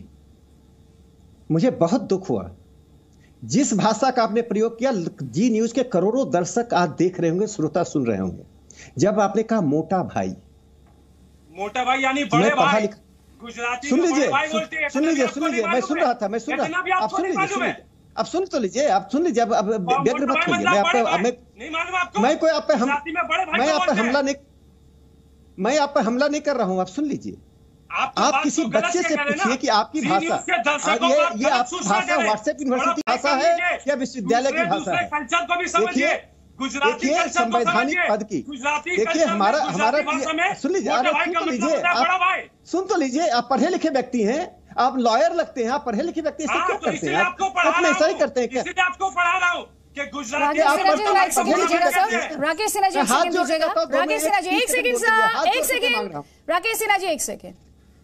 मुझे बहुत दुख हुआ जिस भाषा का आपने प्रयोग किया। जी न्यूज के करोड़ों दर्शक आज देख रहे होंगे, श्रोता सुन रहे होंगे, जब आपने कहा मोटा भाई। मोटा भाई यानी बड़े भाई, गुजराती सुन लीजिए, सुन लीजिए, सुन लीजिए, मैं सुन रहा था, मैं सुन रहा था, आप सुन लीजिए, सुन अब सुन तो लीजिए, आप सुन लीजिए, अब व्यग्र मत होइए। मैं आपको मैं कोई आप पे हम मैं आप पे हमला नहीं मैं आप पर हमला नहीं कर रहा हूं, आप सुन लीजिए। आप, आप किसी बच्चे से पूछिए कि आपकी भाषा, ये ये आपकी भाषा व्हाट्सएप यूनिवर्सिटी भाषा है या विश्वविद्यालय की भाषा है? कल्चर को भी समझिए। गुजराती देखिए संवैधानिक पद की, देखिए हमारा हमारा सुन लीजिए, सुन तो लीजिए, आप सुन तो लीजिए, आप पढ़े लिखे व्यक्ति हैं, आप लॉयर लगते हैं, आप पढ़े लिखे व्यक्ति ऐसे क्यों करते हैं? आप ऐसा ही करते हैं क्या? आपको पढ़ा रहा हूँ कि गुजराती राकेश सिन्हा जी एक सेकंड दीजिएगा, राकेश सिन्हा जी एक सेकंड सर, एक सेकंड राकेश सिन्हा जी एक सेकंड।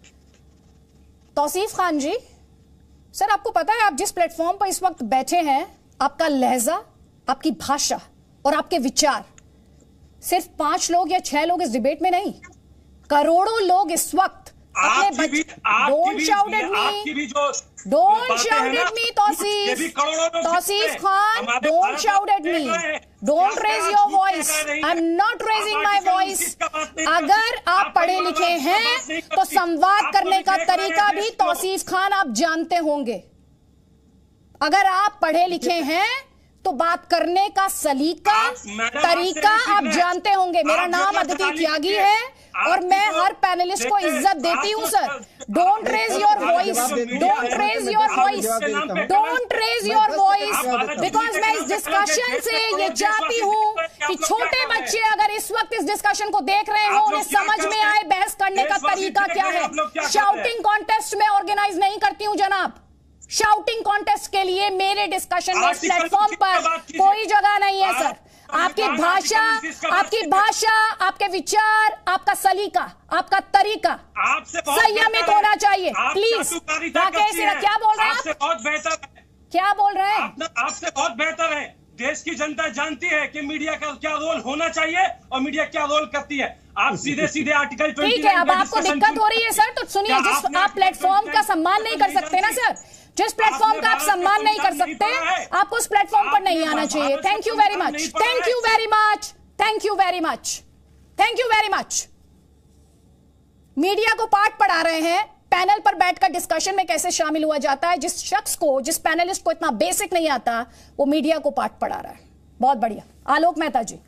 तौसीफ खान जी सर, आपको पता है आप जिस प्लेटफॉर्म पर इस वक्त बैठे हैं, आपका लहजा, आपकी भाषा और आपके विचार, सिर्फ पांच लोग या छह लोग इस डिबेट में नहीं, करोड़ों लोग इस वक्त अपने बच्चे, don't shout at me, don't shout at me Tausif, Tausif Khan, don't shout at me, don't raise your voice, I am not raising my voice. अगर आप पढ़े लिखे हैं तो संवाद करने का तरीका भी तौसीफ खान आप जानते होंगे। अगर आप पढ़े लिखे हैं तो बात करने का सलीका, तरीका आप जानते होंगे। मेरा नाम अदिति त्यागी है और मैं हर पैनलिस्ट को इज्जत देती हूं sir. Don't raise your voice, don't raise your voice, don't raise your voice, because मैं इस डिस्कशन से ये चाहती हूं कि छोटे बच्चे अगर इस वक्त इस डिस्कशन को देख रहे हो, उन्हें समझ में आए बहस करने का तरीका क्या है। शाउटिंग कॉन्टेस्ट में ऑर्गेनाइज नहीं करती हूं जनाब। शाउटिंग कॉन्टेस्ट के लिए मेरे डिस्कशन में प्लेटफॉर्म पर कोई जगह नहीं है सर। आपकी भाषा, आपकी भाषा, आपके विचार, आपका सलीका, आपका तरीका संयमित होना चाहिए प्लीज। राकेश सिन्हा क्या बोल रहे हैं आप? बहुत बेहतर, क्या बोल रहे हैं आपसे? बहुत बेहतर है। देश की जनता जानती है कि मीडिया का क्या रोल होना चाहिए और मीडिया क्या रोल करती है। आप सीधे सीधे आर्टिकल ठीक है, अब आपको दिक्कत हो रही है सर, तो सुनिए, जिस आप प्लेटफॉर्म का सम्मान नहीं कर सकते ना सर, जिस प्लेटफॉर्म का आप सम्मान नहीं कर सकते, आपको उस प्लेटफॉर्म पर नहीं आना चाहिए। Thank you very much, thank you very much, thank you very much, thank you very much. Media को पाठ पढ़ा रहे हैं, पैनल पर बैठकर डिस्कशन में कैसे शामिल हुआ जाता है। जिस शख्स को, जिस पैनलिस्ट को इतना बेसिक नहीं आता, वो मीडिया को पाठ पढ़ा रहा है। बहुत बढ़िया। आलोक मेहता जी।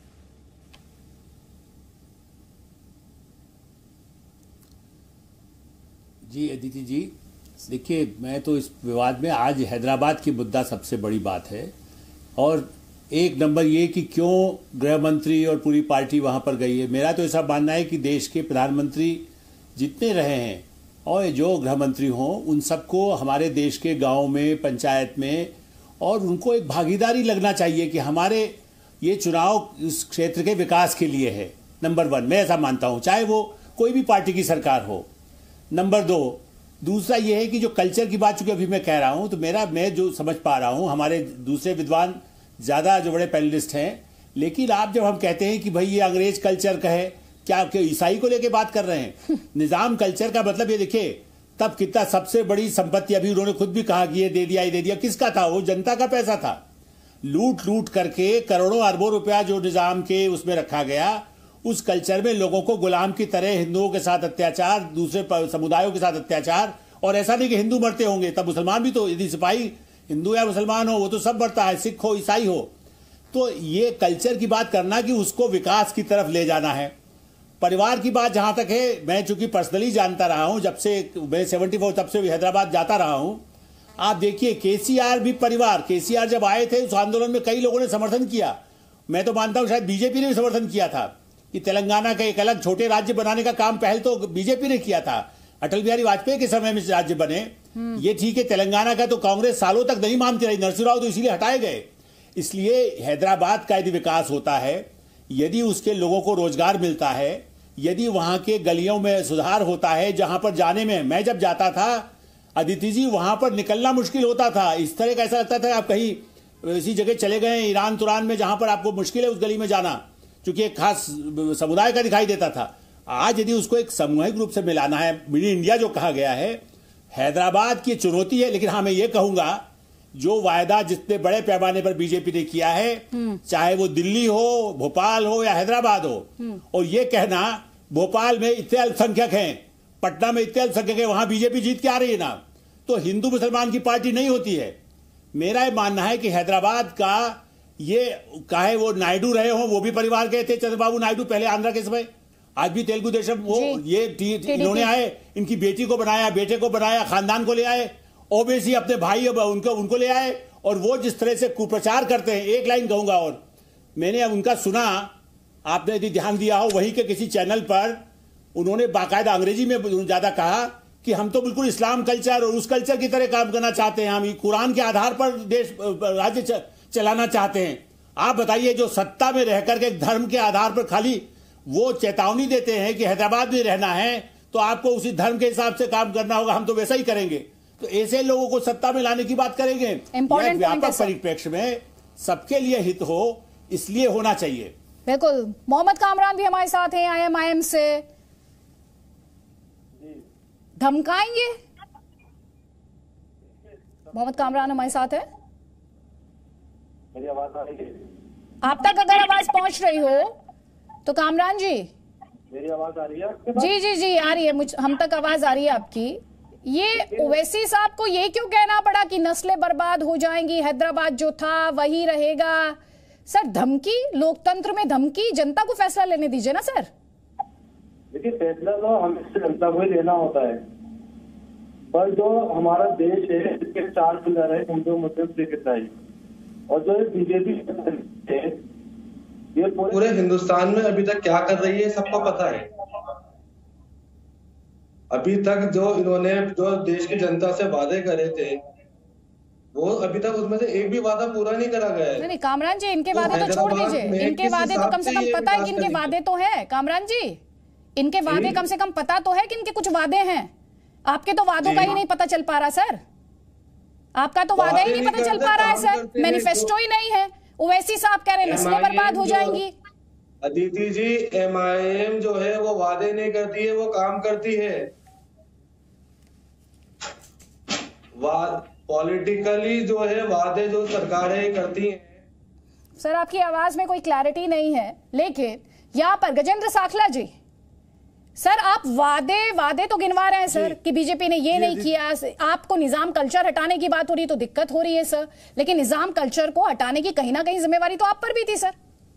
जी अदिति जी, देखिए मैं तो इस विवाद में, आज हैदराबाद की मुद्दा सबसे बड़ी बात है और एक नंबर ये कि क्यों गृह मंत्री और पूरी पार्टी वहां पर गई है। मेरा तो ऐसा मानना है कि देश के प्रधानमंत्री जितने रहे हैं और जो गृह मंत्री हों, उन सबको हमारे देश के गांव में, पंचायत में, और उनको एक भागीदारी लगना चाहिए कि हमारे ये चुनाव इस क्षेत्र के विकास के लिए है। नंबर वन, मैं ऐसा मानता हूं, चाहे वो कोई भी पार्टी की सरकार हो। नंबर दो, दूसरा ये है कि जो कल्चर की बात, चूंकि अभी मैं कह रहा हूं, तो मेरा मैं जो समझ पा रहा हूं, हमारे दूसरे विद्वान ज्यादा जो बड़े पैनलिस्ट हैं, लेकिन आप जब हम कहते हैं कि भाई ये अंग्रेज कल्चर का है, क्या ईसाई को लेके बात कर रहे हैं? निजाम कल्चर का मतलब ये देखिए, तब कितना सबसे बड़ी संपत्ति, अभी उन्होंने खुद भी कहा कि ये दे दिया, ये दे दिया, किसका था? वो जनता का पैसा था। लूट लूट करके करोड़ों अरबों रुपया जो निजाम के उसमें रखा गया, उस कल्चर में लोगों को गुलाम की तरह हिंदुओं के साथ अत्याचार, दूसरे समुदायों के साथ अत्याचार। और ऐसा नहीं कि हिंदू मरते होंगे, तब मुसलमान भी तो, यदि सिपाही हिंदू या मुसलमान हो वो तो सब मरता है, सिख हो ईसाई हो। तो ये कल्चर की बात करना कि उसको विकास की तरफ ले जाना है। परिवार की बात जहां तक है, मैं चूंकि पर्सनली जानता रहा हूं, जब से मैं सेवेंटी फोर तब से हैदराबाद जाता रहा हूं। आप देखिए केसीआर भी परिवार, केसीआर जब आए थे उस आंदोलन में कई लोगों ने समर्थन किया। मैं तो मानता हूं शायद बीजेपी ने भी समर्थन किया था कि तेलंगाना का एक अलग छोटे राज्य बनाने का काम पहल तो बीजेपी ने किया था। अटल बिहारी वाजपेयी के समय में राज्य बने, ये ठीक है। तेलंगाना का तो कांग्रेस सालों तक नहीं मानती रही, नरसिंह राव तो इसीलिए हटाए गए। इसलिए हैदराबाद का यदि विकास होता है, यदि उसके लोगों को रोजगार मिलता है, यदि वहां के गलियों में सुधार होता है, जहां पर जाने में, मैं जब जाता था अदिति जी, वहां पर निकलना मुश्किल होता था। इस तरह का ऐसा लगता था आप कहीं इसी जगह चले गए, ईरान तुरान में, जहां पर आपको मुश्किल है उस गली में जाना, क्योंकि एक खास समुदाय का दिखाई देता था। आज यदि उसको एक सामूहिक रूप से मिलाना है, मिनी इंडिया जो कहा गया है, हैदराबाद की चुनौती है। लेकिन हाँ, मैं ये कहूंगा, जो वायदा जितने बड़े पैमाने पर बीजेपी ने किया है, चाहे वो दिल्ली हो, भोपाल हो या हैदराबाद हो, और ये कहना भोपाल में इतने अल्पसंख्यक हैं, पटना में इतने अल्पसंख्यक हैं, वहां बीजेपी जीत के आ रही है ना, तो हिंदू मुसलमान की पार्टी नहीं होती है। मेरा ये मानना है कि हैदराबाद का ये, चाहे वो नायडू रहे हो, वो भी परिवार के थे, चंद्रबाबू नायडू पहले आंध्रा के समय, आज भी तेलुगु देशम, वो ये इन्होंने आए, इनकी बेटी को बनाया, बेटे को बनाया, खानदान को ले आए, ओबीसी अपने भाई उनको उनको ले आए। और वो जिस तरह से कुप्रचार करते हैं, एक लाइन कहूंगा और, मैंने उनका सुना, आपने यदि ध्यान दिया हो वहीं के किसी चैनल पर उन्होंने बाकायदा अंग्रेजी में ज्यादा कहा कि हम तो बिल्कुल इस्लाम कल्चर और उस कल्चर की तरह काम करना चाहते हैं, हम कुरान के आधार पर देश राज्य चलाना चाहते हैं। आप बताइए, जो सत्ता में रहकर के धर्म के आधार पर खाली वो चेतावनी देते हैं कि हैदराबाद में रहना है तो आपको उसी धर्म के हिसाब से काम करना होगा, हम तो वैसा ही करेंगे, तो ऐसे लोगों को सत्ता में लाने की बात करेंगे? व्यापक परिप्रेक्ष्य में सबके लिए हित हो, इसलिए होना चाहिए। बिल्कुल। मोहम्मद कामरान भी हमारे साथ हैं आईएमआईएम से। धमकाएंगे? मोहम्मद कामरान हमारे साथ है? मेरी आवाज आ रही है? आप तक अगर आवाज पहुंच रही हो तो कामरान जी, मेरी आवाज आ रही है? जी जी जी आ रही है, मुझ हम तक आवाज आ रही है आपकी। ये ओवैसी साहब को ये क्यों कहना पड़ा कि नस्लें बर्बाद हो जाएंगी, हैदराबाद जो था वही रहेगा? सर धमकी, लोकतंत्र में धमकी, जनता को फैसला लेने दीजिए ना सर। देखिए, फैसला तो हमें जनता को ही लेना होता है, पर जो हमारा देश है इसके चार पिलर है, हिंदू मुस्लिम सिख ईसाई, और जो बीजेपी है ये पूरे हिंदुस्तान में अभी तक क्या कर रही है सबको पता है। अभी तक जो इन्होंने जो देश की जनता से वादे करे थे वो अभी तक उसमें से एक भी वादा पूरा नहीं करा गया है। नहीं नहीं कामरान जी, इनके वादे तो छोड़ दीजिए, इनके वादे तो कम से कम पता है कि इनके वादे तो है। कामरान जी, इनके वादे कम से कम पता तो है कि इनके कुछ वादे हैं। आपके तो वादों का ही नहीं पता चल पा रहा सर, आपका तो वादा ही नहीं पता चल पा रहा है सर, मैनिफेस्टो ही नहीं है। ओवैसी साहब कह रहे हैं नस्लें बर्बाद हो जाएंगी। अदिति जी, एमआईएम जो है वो वादे नहीं करती है, वो काम करती है। पॉलिटिकली जो है वादे जो सरकारें करती हैं। सर आपकी आवाज में कोई क्लैरिटी नहीं है, लेकिन यहाँ पर गजेंद्र साखला जी, सर आप वादे वादे तो गिनवा रहे हैं सर कि बीजेपी ने ये नहीं किया, आपको निजाम कल्चर हटाने की बात हो रही तो दिक्कत हो रही है सर, लेकिन निजाम कल्चर को हटाने की कहीं ना कहीं जिम्मेवारी तो आप पर भी थी सर।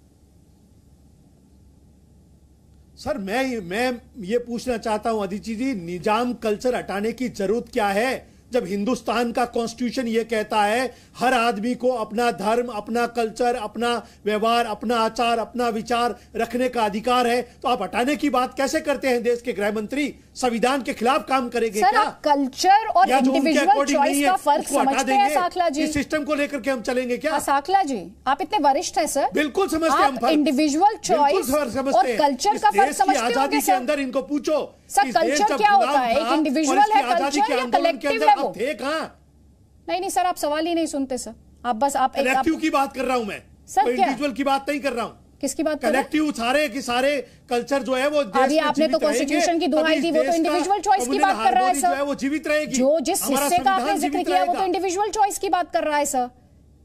सर मैं मैं ये पूछना चाहता हूं अदिति जी, निजाम कल्चर हटाने की जरूरत क्या है जब हिंदुस्तान का कॉन्स्टिट्यूशन ये कहता है हर आदमी को अपना धर्म, अपना कल्चर, अपना व्यवहार, अपना आचार, अपना विचार रखने का अधिकार है, तो आप हटाने की बात कैसे करते हैं? देश के गृह मंत्री संविधान के खिलाफ काम करेंगे सर, क्या? आप कल्चर और इंडिविजुअल चॉइस का फर्क समझते हैं साखला जी? इस सिस्टम को लेकर के हम चलेंगे क्या? साखला जी, आप इतने वरिष्ठ हैं सर, बिल्कुल समझते हैं हम। इंडिविजुअल चॉइस और कल्चर का फर्क समझते होंगे सर। अंदर इनको पूछो सर कल्चर क्या होता है, एक इंडिविजुअल है कल्चर या कलेक्टिव है वो? नहीं नहीं सर, आप सवाल ही नहीं सुनते सर, आप बस आप कलेक्टिव की बात कर रहा हूं मैं सर, इंडिविजुअल की बात नहीं कर रहा हूं। किसकी बात कर रहे हैं? कलेक्टिव सारे के सारे कल्चर जो है वो अभी आपने तो कॉन्स्टिट्यूशन की दुहाई दी, वो तो इंडिविजुअल चॉइस की बात कर रहा है सर, वो जीवित रहेगी। जो जिस हिस्से का आपने जिक्र किया वो तो इंडिविजुअल चॉइस की बात कर रहा है सर,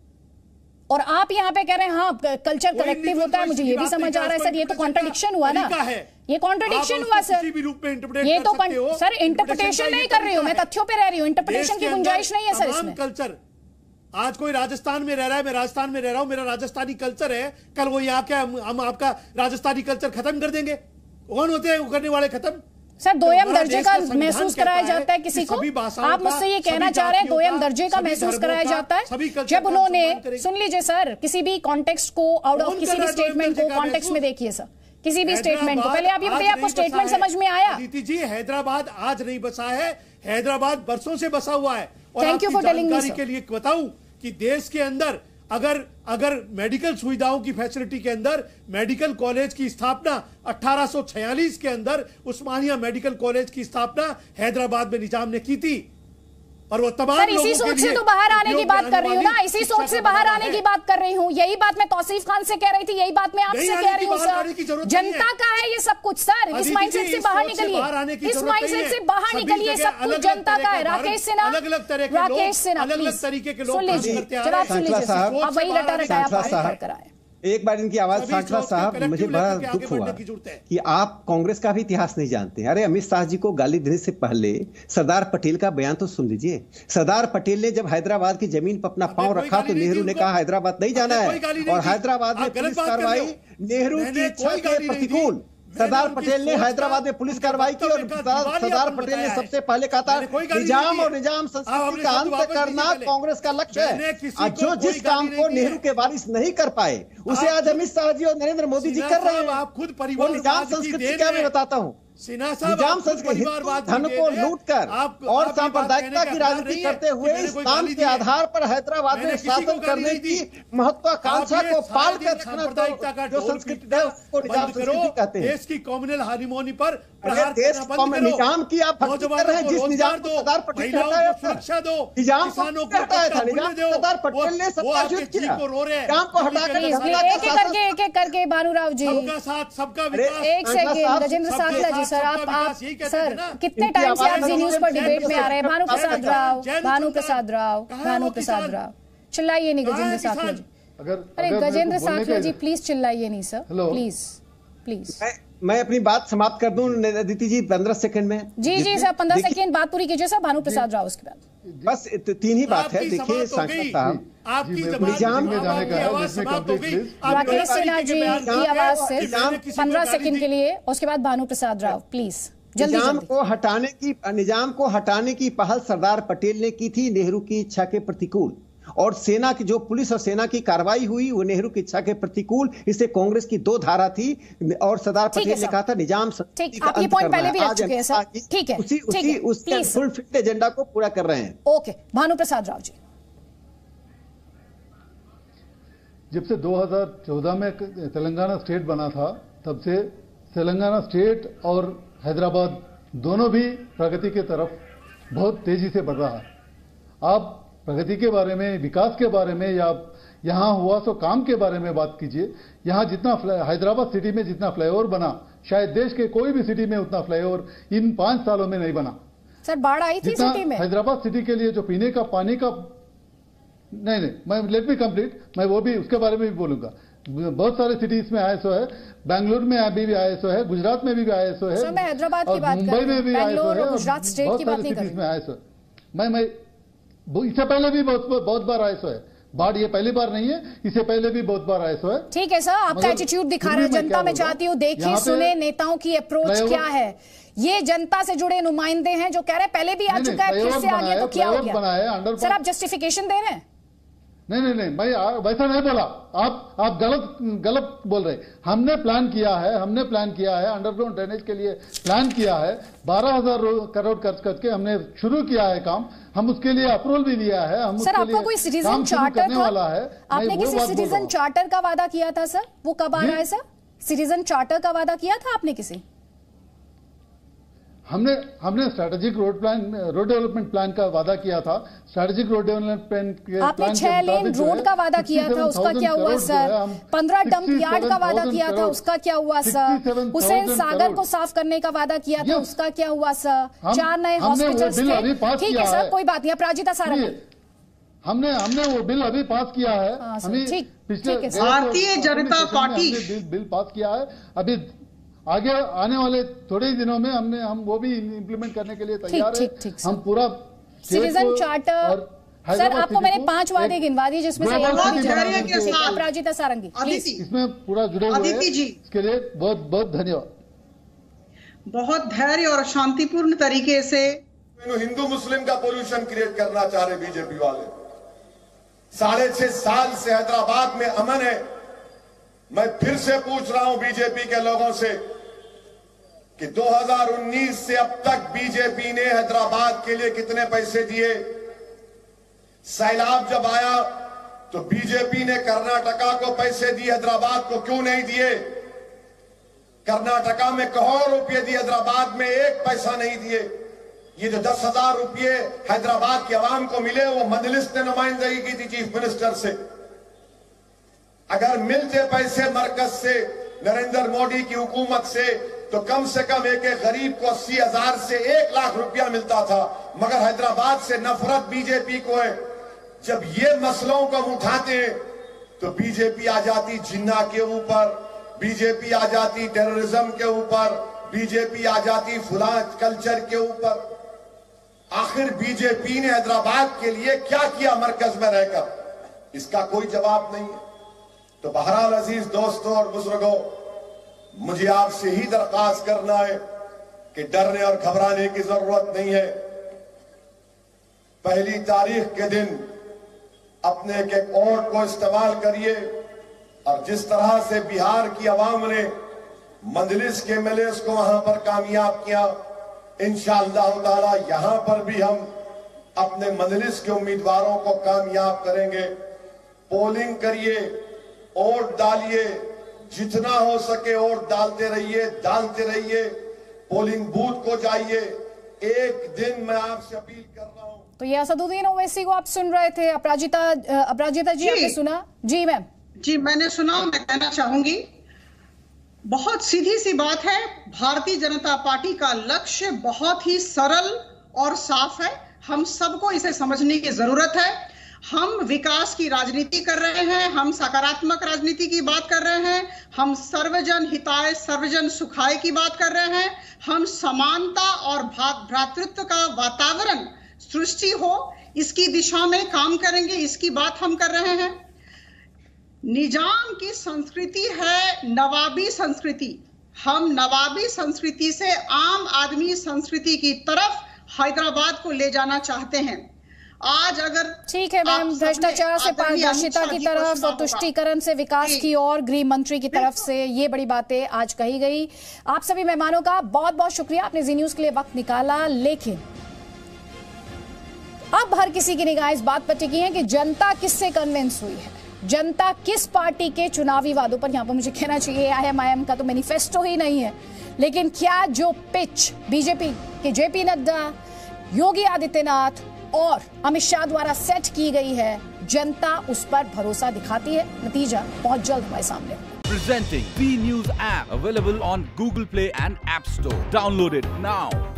और आप यहाँ पे कह रहे हैं हाँ कल्चर कलेक्टिव होता है, मुझे ये भी समझ आ रहा है सर, ये तो कॉन्ट्रडिक्शन हुआ ना, ये कॉन्ट्रडिक्शन हुआ सर, ये तो सर इंटरप्रिटेशन नहीं कर रही हूँ मैं, तथ्यों पे रह रही हूँ, इंटरप्रिटेशन की गुंजाइश नहीं है सर इसमें। कल्चर आज कोई राजस्थान में रह रहा है, मैं राजस्थान में रह रहा हूं, मेरा राजस्थानी कल्चर है, कल वो यहाँ क्या हम, हम आपका राजस्थानी कल्चर खत्म कर देंगे? कौन होते हैं करने वाले खत्म? सर दोयम दर्जे का महसूस कराया जाता है किसी को? आप मुझसे ये कहना चाह रहे हैं दोयम दर्जे का महसूस कराया जाता है? जब उन्होंने, सुन लीजिए सर, किसी भी कॉन्टेक्स्ट को, आउट ऑफ किसी भी स्टेटमेंट को कॉन्टेक्स्ट में देखिए सर, किसी भी स्टेटमेंट को, पहले आप ये बताइए आपको स्टेटमेंट समझ में आया? अदिति जी, हैदराबाद आज नहीं बसा है, हैदराबाद बरसों से बसा हुआ है। और thank you for telling me के लिए बताऊं कि देश के अंदर अगर अगर मेडिकल सुविधाओं की फैसिलिटी के अंदर मेडिकल कॉलेज की स्थापना अठारह सौ छियालीस के अंदर उस्मानिया मेडिकल कॉलेज की स्थापना हैदराबाद में निजाम ने की थी, और वो तमाम सर इसी सोच से तो बाहर आने की बात कर रही हूँ ना, इसी सोच से बाहर आने की बात कर रही हूँ, यही बात मैं तौसीफ खान से कह रही थी, यही बात मैं आपसे कह रही हूँ सर, जनता का है ये सब कुछ सर, इस माइंडसेट से बाहर निकलिए, इस माइंडसेट से बाहर निकलिए, सब कुछ जनता का है। राकेश सिन्हा, राकेश सिन्हा प्लीज सुन लीजिए, जवाब सुन लीजिए, आप वही रटा रटाया कराए। एक बार इनकी आवाज साखला साहब, मुझे बड़ा दुख हुआ कि आप कांग्रेस का भी इतिहास नहीं जानते। अरे अमित शाह जी को गाली देने से पहले सरदार पटेल का बयान तो सुन लीजिए। सरदार पटेल ने जब हैदराबाद की जमीन पर अपना पांव रखा तो नेहरू ने कहा हैदराबाद नहीं जाना है, और हैदराबाद में पुलिस कार्रवाई नेहरू की इच्छा के प्रतिकूल सरदार पटेल ने हैदराबाद में पुलिस कार्रवाई की और सरदार पटेल ने सबसे पहले कहा था निजाम और निजाम संस्कृति का अंत करना कांग्रेस का लक्ष्य है। जो जिस काम को नेहरू के वारिस नहीं कर पाए उसे आज अमित शाह जी और नरेंद्र मोदी जी कर रहे हैं। आप खुद परिवार निजाम संस्कृति क्या मैं बताता हूँ, निजाम संस्कृति धन को लूटकर और सांप्रदायिकता की राजनीति करते हुए इस काम के आधार पर हैदराबाद में शासन करने की महत्वाकांक्षा को पाल कर रखना जो संस्कृति है उसको निजाम संस्कृति कहते हैं। देश की कॉम्युनल हार्मोनी पर देश निजाम की आप भक्ति कर रहे हैं, जिस निजाम को सरदार पटेल ने हटाया सुरक्षा दो, निजाम को हटाया था, निजाम सरदार पटेल ने सत्याच्युत किया, निजाम को हटाकर एक एक करके एक एक करके भानुराव जी सबका साथ सबका विकास। एक सेकेंड गजेंद्र साकला जी, सर आप आप सर कितने टाइम से आप जी न्यूज पर डिबेट में आ रहे हैं? भानु प्रसाद राव भानु प्रसाद राव भानु प्रसाद राव चिल्लाइए नहीं गजेंद्र साकला जी। अरे गजेंद्र साकला जी प्लीज चिल्लाइए नहीं सर, प्लीज प्लीज। मैं अपनी बात समाप्त कर दूं अदिति जी पंद्रह सेकंड में। जी जी सर पंद्रह सेकंड बात पूरी कीजिए सर। भानु प्रसाद राव उसके बाद बस तीन ही बात है। देखिए सांसद साहब निजाम में जाने का है, राकेश सिन्हा जी की आवाज से पंद्रह सेकंड के लिए, उसके बाद भानु प्रसाद राव प्लीज जल्दी। निजाम को हटाने की निजाम को हटाने की पहल सरदार पटेल ने की थी नेहरू की इच्छा के प्रतिकूल, और सेना की जो पुलिस और सेना की कार्रवाई हुई वो नेहरू की इच्छा के प्रतिकूल। इससे कांग्रेस की दो धारा थी और सरदार पटेल ने कहा था निजाम ठीक, आप ये पॉइंट पहले भी रख चुके हैं सर। ठीक है उसी उसी उसके फुलफिल्ड एजेंडा को पूरा कर रहे हैं। ओके भानु प्रसाद राव जी। जब से दो हज़ार चौदह में तेलंगाना स्टेट बना था तब से तेलंगाना स्टेट और हैदराबाद दोनों भी प्रगति की तरफ बहुत तेजी से बढ़ रहा है। आप प्रगति के बारे में, विकास के बारे में या यहाँ हुआ सो काम के बारे में बात कीजिए। यहाँ जितना हैदराबाद सिटी में जितना फ्लाईओवर बना शायद देश के कोई भी सिटी में उतना फ्लाईओवर इन पांच सालों में नहीं बना। सर बाढ़ आई थी सिटी में। हैदराबाद सिटी के लिए जो पीने का पानी का नहीं नहीं मैं लेट मी कंप्लीट, मैं वो भी उसके बारे में भी बोलूंगा। बहुत सारे सिटीज में आईएसओ है, बेंगलुरु में अभी भी आईएसओ है, गुजरात में भी आईएसओ है, सर मैं हैदराबाद की बात कर मुंबई में भी आईएसओ है, गुजरात स्टेट की बात नहीं कर रही में आईएसओ। मैं मैं इससे पहले भी बहुत बहुत बार आईएसओ है। बाढ़ ये पहली बार नहीं है, इससे पहले भी बहुत बार आईएसओ है। ठीक है सर, आपका एटीट्यूड दिखा रहा है जनता। मैं चाहती हूँ देखिए सुने नेताओं की अप्रोच क्या है। ये जनता से जुड़े नुमाइंदे हैं जो कह रहे हैं पहले भी आ चुका है फिर से आ गया तो क्या हो गया। सर आप जस्टिफिकेशन दे रहे हैं। नहीं नहीं नहीं मैं वैसा नहीं बोला, आप आप गलत गलत बोल रहे। हमने प्लान किया है, हमने प्लान किया है अंडरग्राउंड ड्रेनेज के लिए प्लान किया है। बारह हजार करोड़ खर्च करके हमने शुरू किया है काम। हम उसके लिए अप्रूवल भी लिया है। हम सर आपको कोई सिटीजन चार्टर था? आपने किसी सिटीजन चार्टर का वादा किया था सर, वो कब आ रहा है सर? सिटीजन चार्टर का वादा किया था आपने किसी? हमने हमने strategic road plan road development plan का वादा किया था। स्ट्रेटेजिक रोड डेवलपमेंट के आपने छह लेन रोड का वादा किया था, उसका क्या हुआ सर? पंद्रह डंप यार्ड का वादा किया था, उसका क्या हुआ सर? हुसैन सागर को साफ करने का वादा किया था, उसका क्या हुआ सर? चार नए हॉस्पिटल्स थे। ठीक है सर कोई बात नहीं। अपराजिता सारंगी हमने हमने वो बिल अभी पास किया है। हमें पिछले Bharatiya Janata party bill pass किया है। अभी आगे आने वाले थोड़े ही दिनों में हमने हम वो भी इम्प्लीमेंट करने के लिए तैयार है। हम पूरा सिटीजन चार्टर सर आपको मैंने पांच वादे गिनवा दिए जिसमें से अपराजिता सारंगी इसमें पूरा जुड़े हुए हैं। इसके लिए बहुत बहुत धन्यवाद। बहुत धैर्य और शांतिपूर्ण तरीके से हिंदू मुस्लिम का पोल्यूशन क्रिएट करना चाह रहे बीजेपी वाले। साढ़े छह साल से हैदराबाद में अमन है। मैं फिर से पूछ रहा हूं बीजेपी के लोगों से कि दो हज़ार उन्नीस से अब तक बीजेपी ने हैदराबाद के लिए कितने पैसे दिए? सैलाब जब आया तो बीजेपी ने कर्नाटका को पैसे दिए, हैदराबाद को क्यों नहीं दिए? कर्नाटका में करोड़ रुपए दिए, हैदराबाद में एक पैसा नहीं दिए। ये जो दस हजार रुपये हैदराबाद की आवाम को मिले वो मजलिस ने नुमाइंदगी की थी चीफ मिनिस्टर से। अगर मिलते पैसे मरकज से, नरेंद्र मोदी की हुकूमत से, तो कम से कम एक एक गरीब को अस्सी हजार से एक लाख रुपया मिलता था। मगर हैदराबाद से नफरत बीजेपी को है। जब ये मसलों को हम उठाते हैं तो बीजेपी आ जाती जिन्ना के ऊपर, बीजेपी आ जाती टेररिज्म के ऊपर, बीजेपी आ जाती फुला कल्चर के ऊपर। आखिर बीजेपी ने हैदराबाद के लिए क्या किया मरकज में रहकर? इसका कोई जवाब नहीं है। तो बहरहाल अजीज दोस्तों और बुजुर्गों, मुझे आपसे ही दरख्वास्त करना है कि डरने और घबराने की जरूरत नहीं है। पहली तारीख के दिन अपने एक एक वोट को इस्तेमाल करिए और जिस तरह से बिहार की आवाम ने मंजलिस के एमएलए को वहां पर कामयाब किया, इंशाअल्लाह ताला यहां पर भी हम अपने मंजलिस के उम्मीदवारों को कामयाब करेंगे। पोलिंग करिए, वोट डालिए, जितना हो सके वोट डालते रहिए डालते रहिए पोलिंग बूथ को जाइए। एक दिन मैं आपसे अपील कर रहा हूं। तो ये असदुद्दीन ओवैसी को आप सुन रहे थे। अपराजिता अपराजिता जी, जी आपने सुना? जी मैम। जी मैंने सुना। मैं कहना चाहूंगी बहुत सीधी सी बात है, भारतीय जनता पार्टी का लक्ष्य बहुत ही सरल और साफ है। हम सबको इसे समझने की जरूरत है। हम विकास की राजनीति कर रहे हैं, हम सकारात्मक राजनीति की बात कर रहे हैं, हम सर्वजन हिताय सर्वजन सुखाय की बात कर रहे हैं, हम समानता और भ्रातृत्व का वातावरण सृष्टि हो इसकी दिशा में काम करेंगे, इसकी बात हम कर रहे हैं। निजाम की संस्कृति है नवाबी संस्कृति। हम नवाबी संस्कृति से आम आदमी संस्कृति की तरफ हैदराबाद को ले जाना चाहते हैं। आज अगर ठीक है मैम, भ्रष्टाचार से पारदर्शिता की तरफ और तुष्टीकरण से विकास की और गृह मंत्री की तरफ से ये बड़ी बातें आज कही गई। आप सभी मेहमानों का बहुत बहुत शुक्रिया, आपने जी न्यूज के लिए वक्त निकाला। लेकिन अब हर किसी की निगाह इस बात पर टिकी है कि जनता किससे कन्विंस हुई है, जनता किस पार्टी के चुनावी वादों पर। यहां पर मुझे कहना चाहिए एआईएमआईएम का तो मैनिफेस्टो ही नहीं है, लेकिन क्या जो पिच बीजेपी के जेपी नड्डा, योगी आदित्यनाथ और अमित शाह द्वारा सेट की गई है, जनता उस पर भरोसा दिखाती है। नतीजा बहुत जल्द हमारे सामने। Presenting B News app available on Google Play and App Store. Download it now.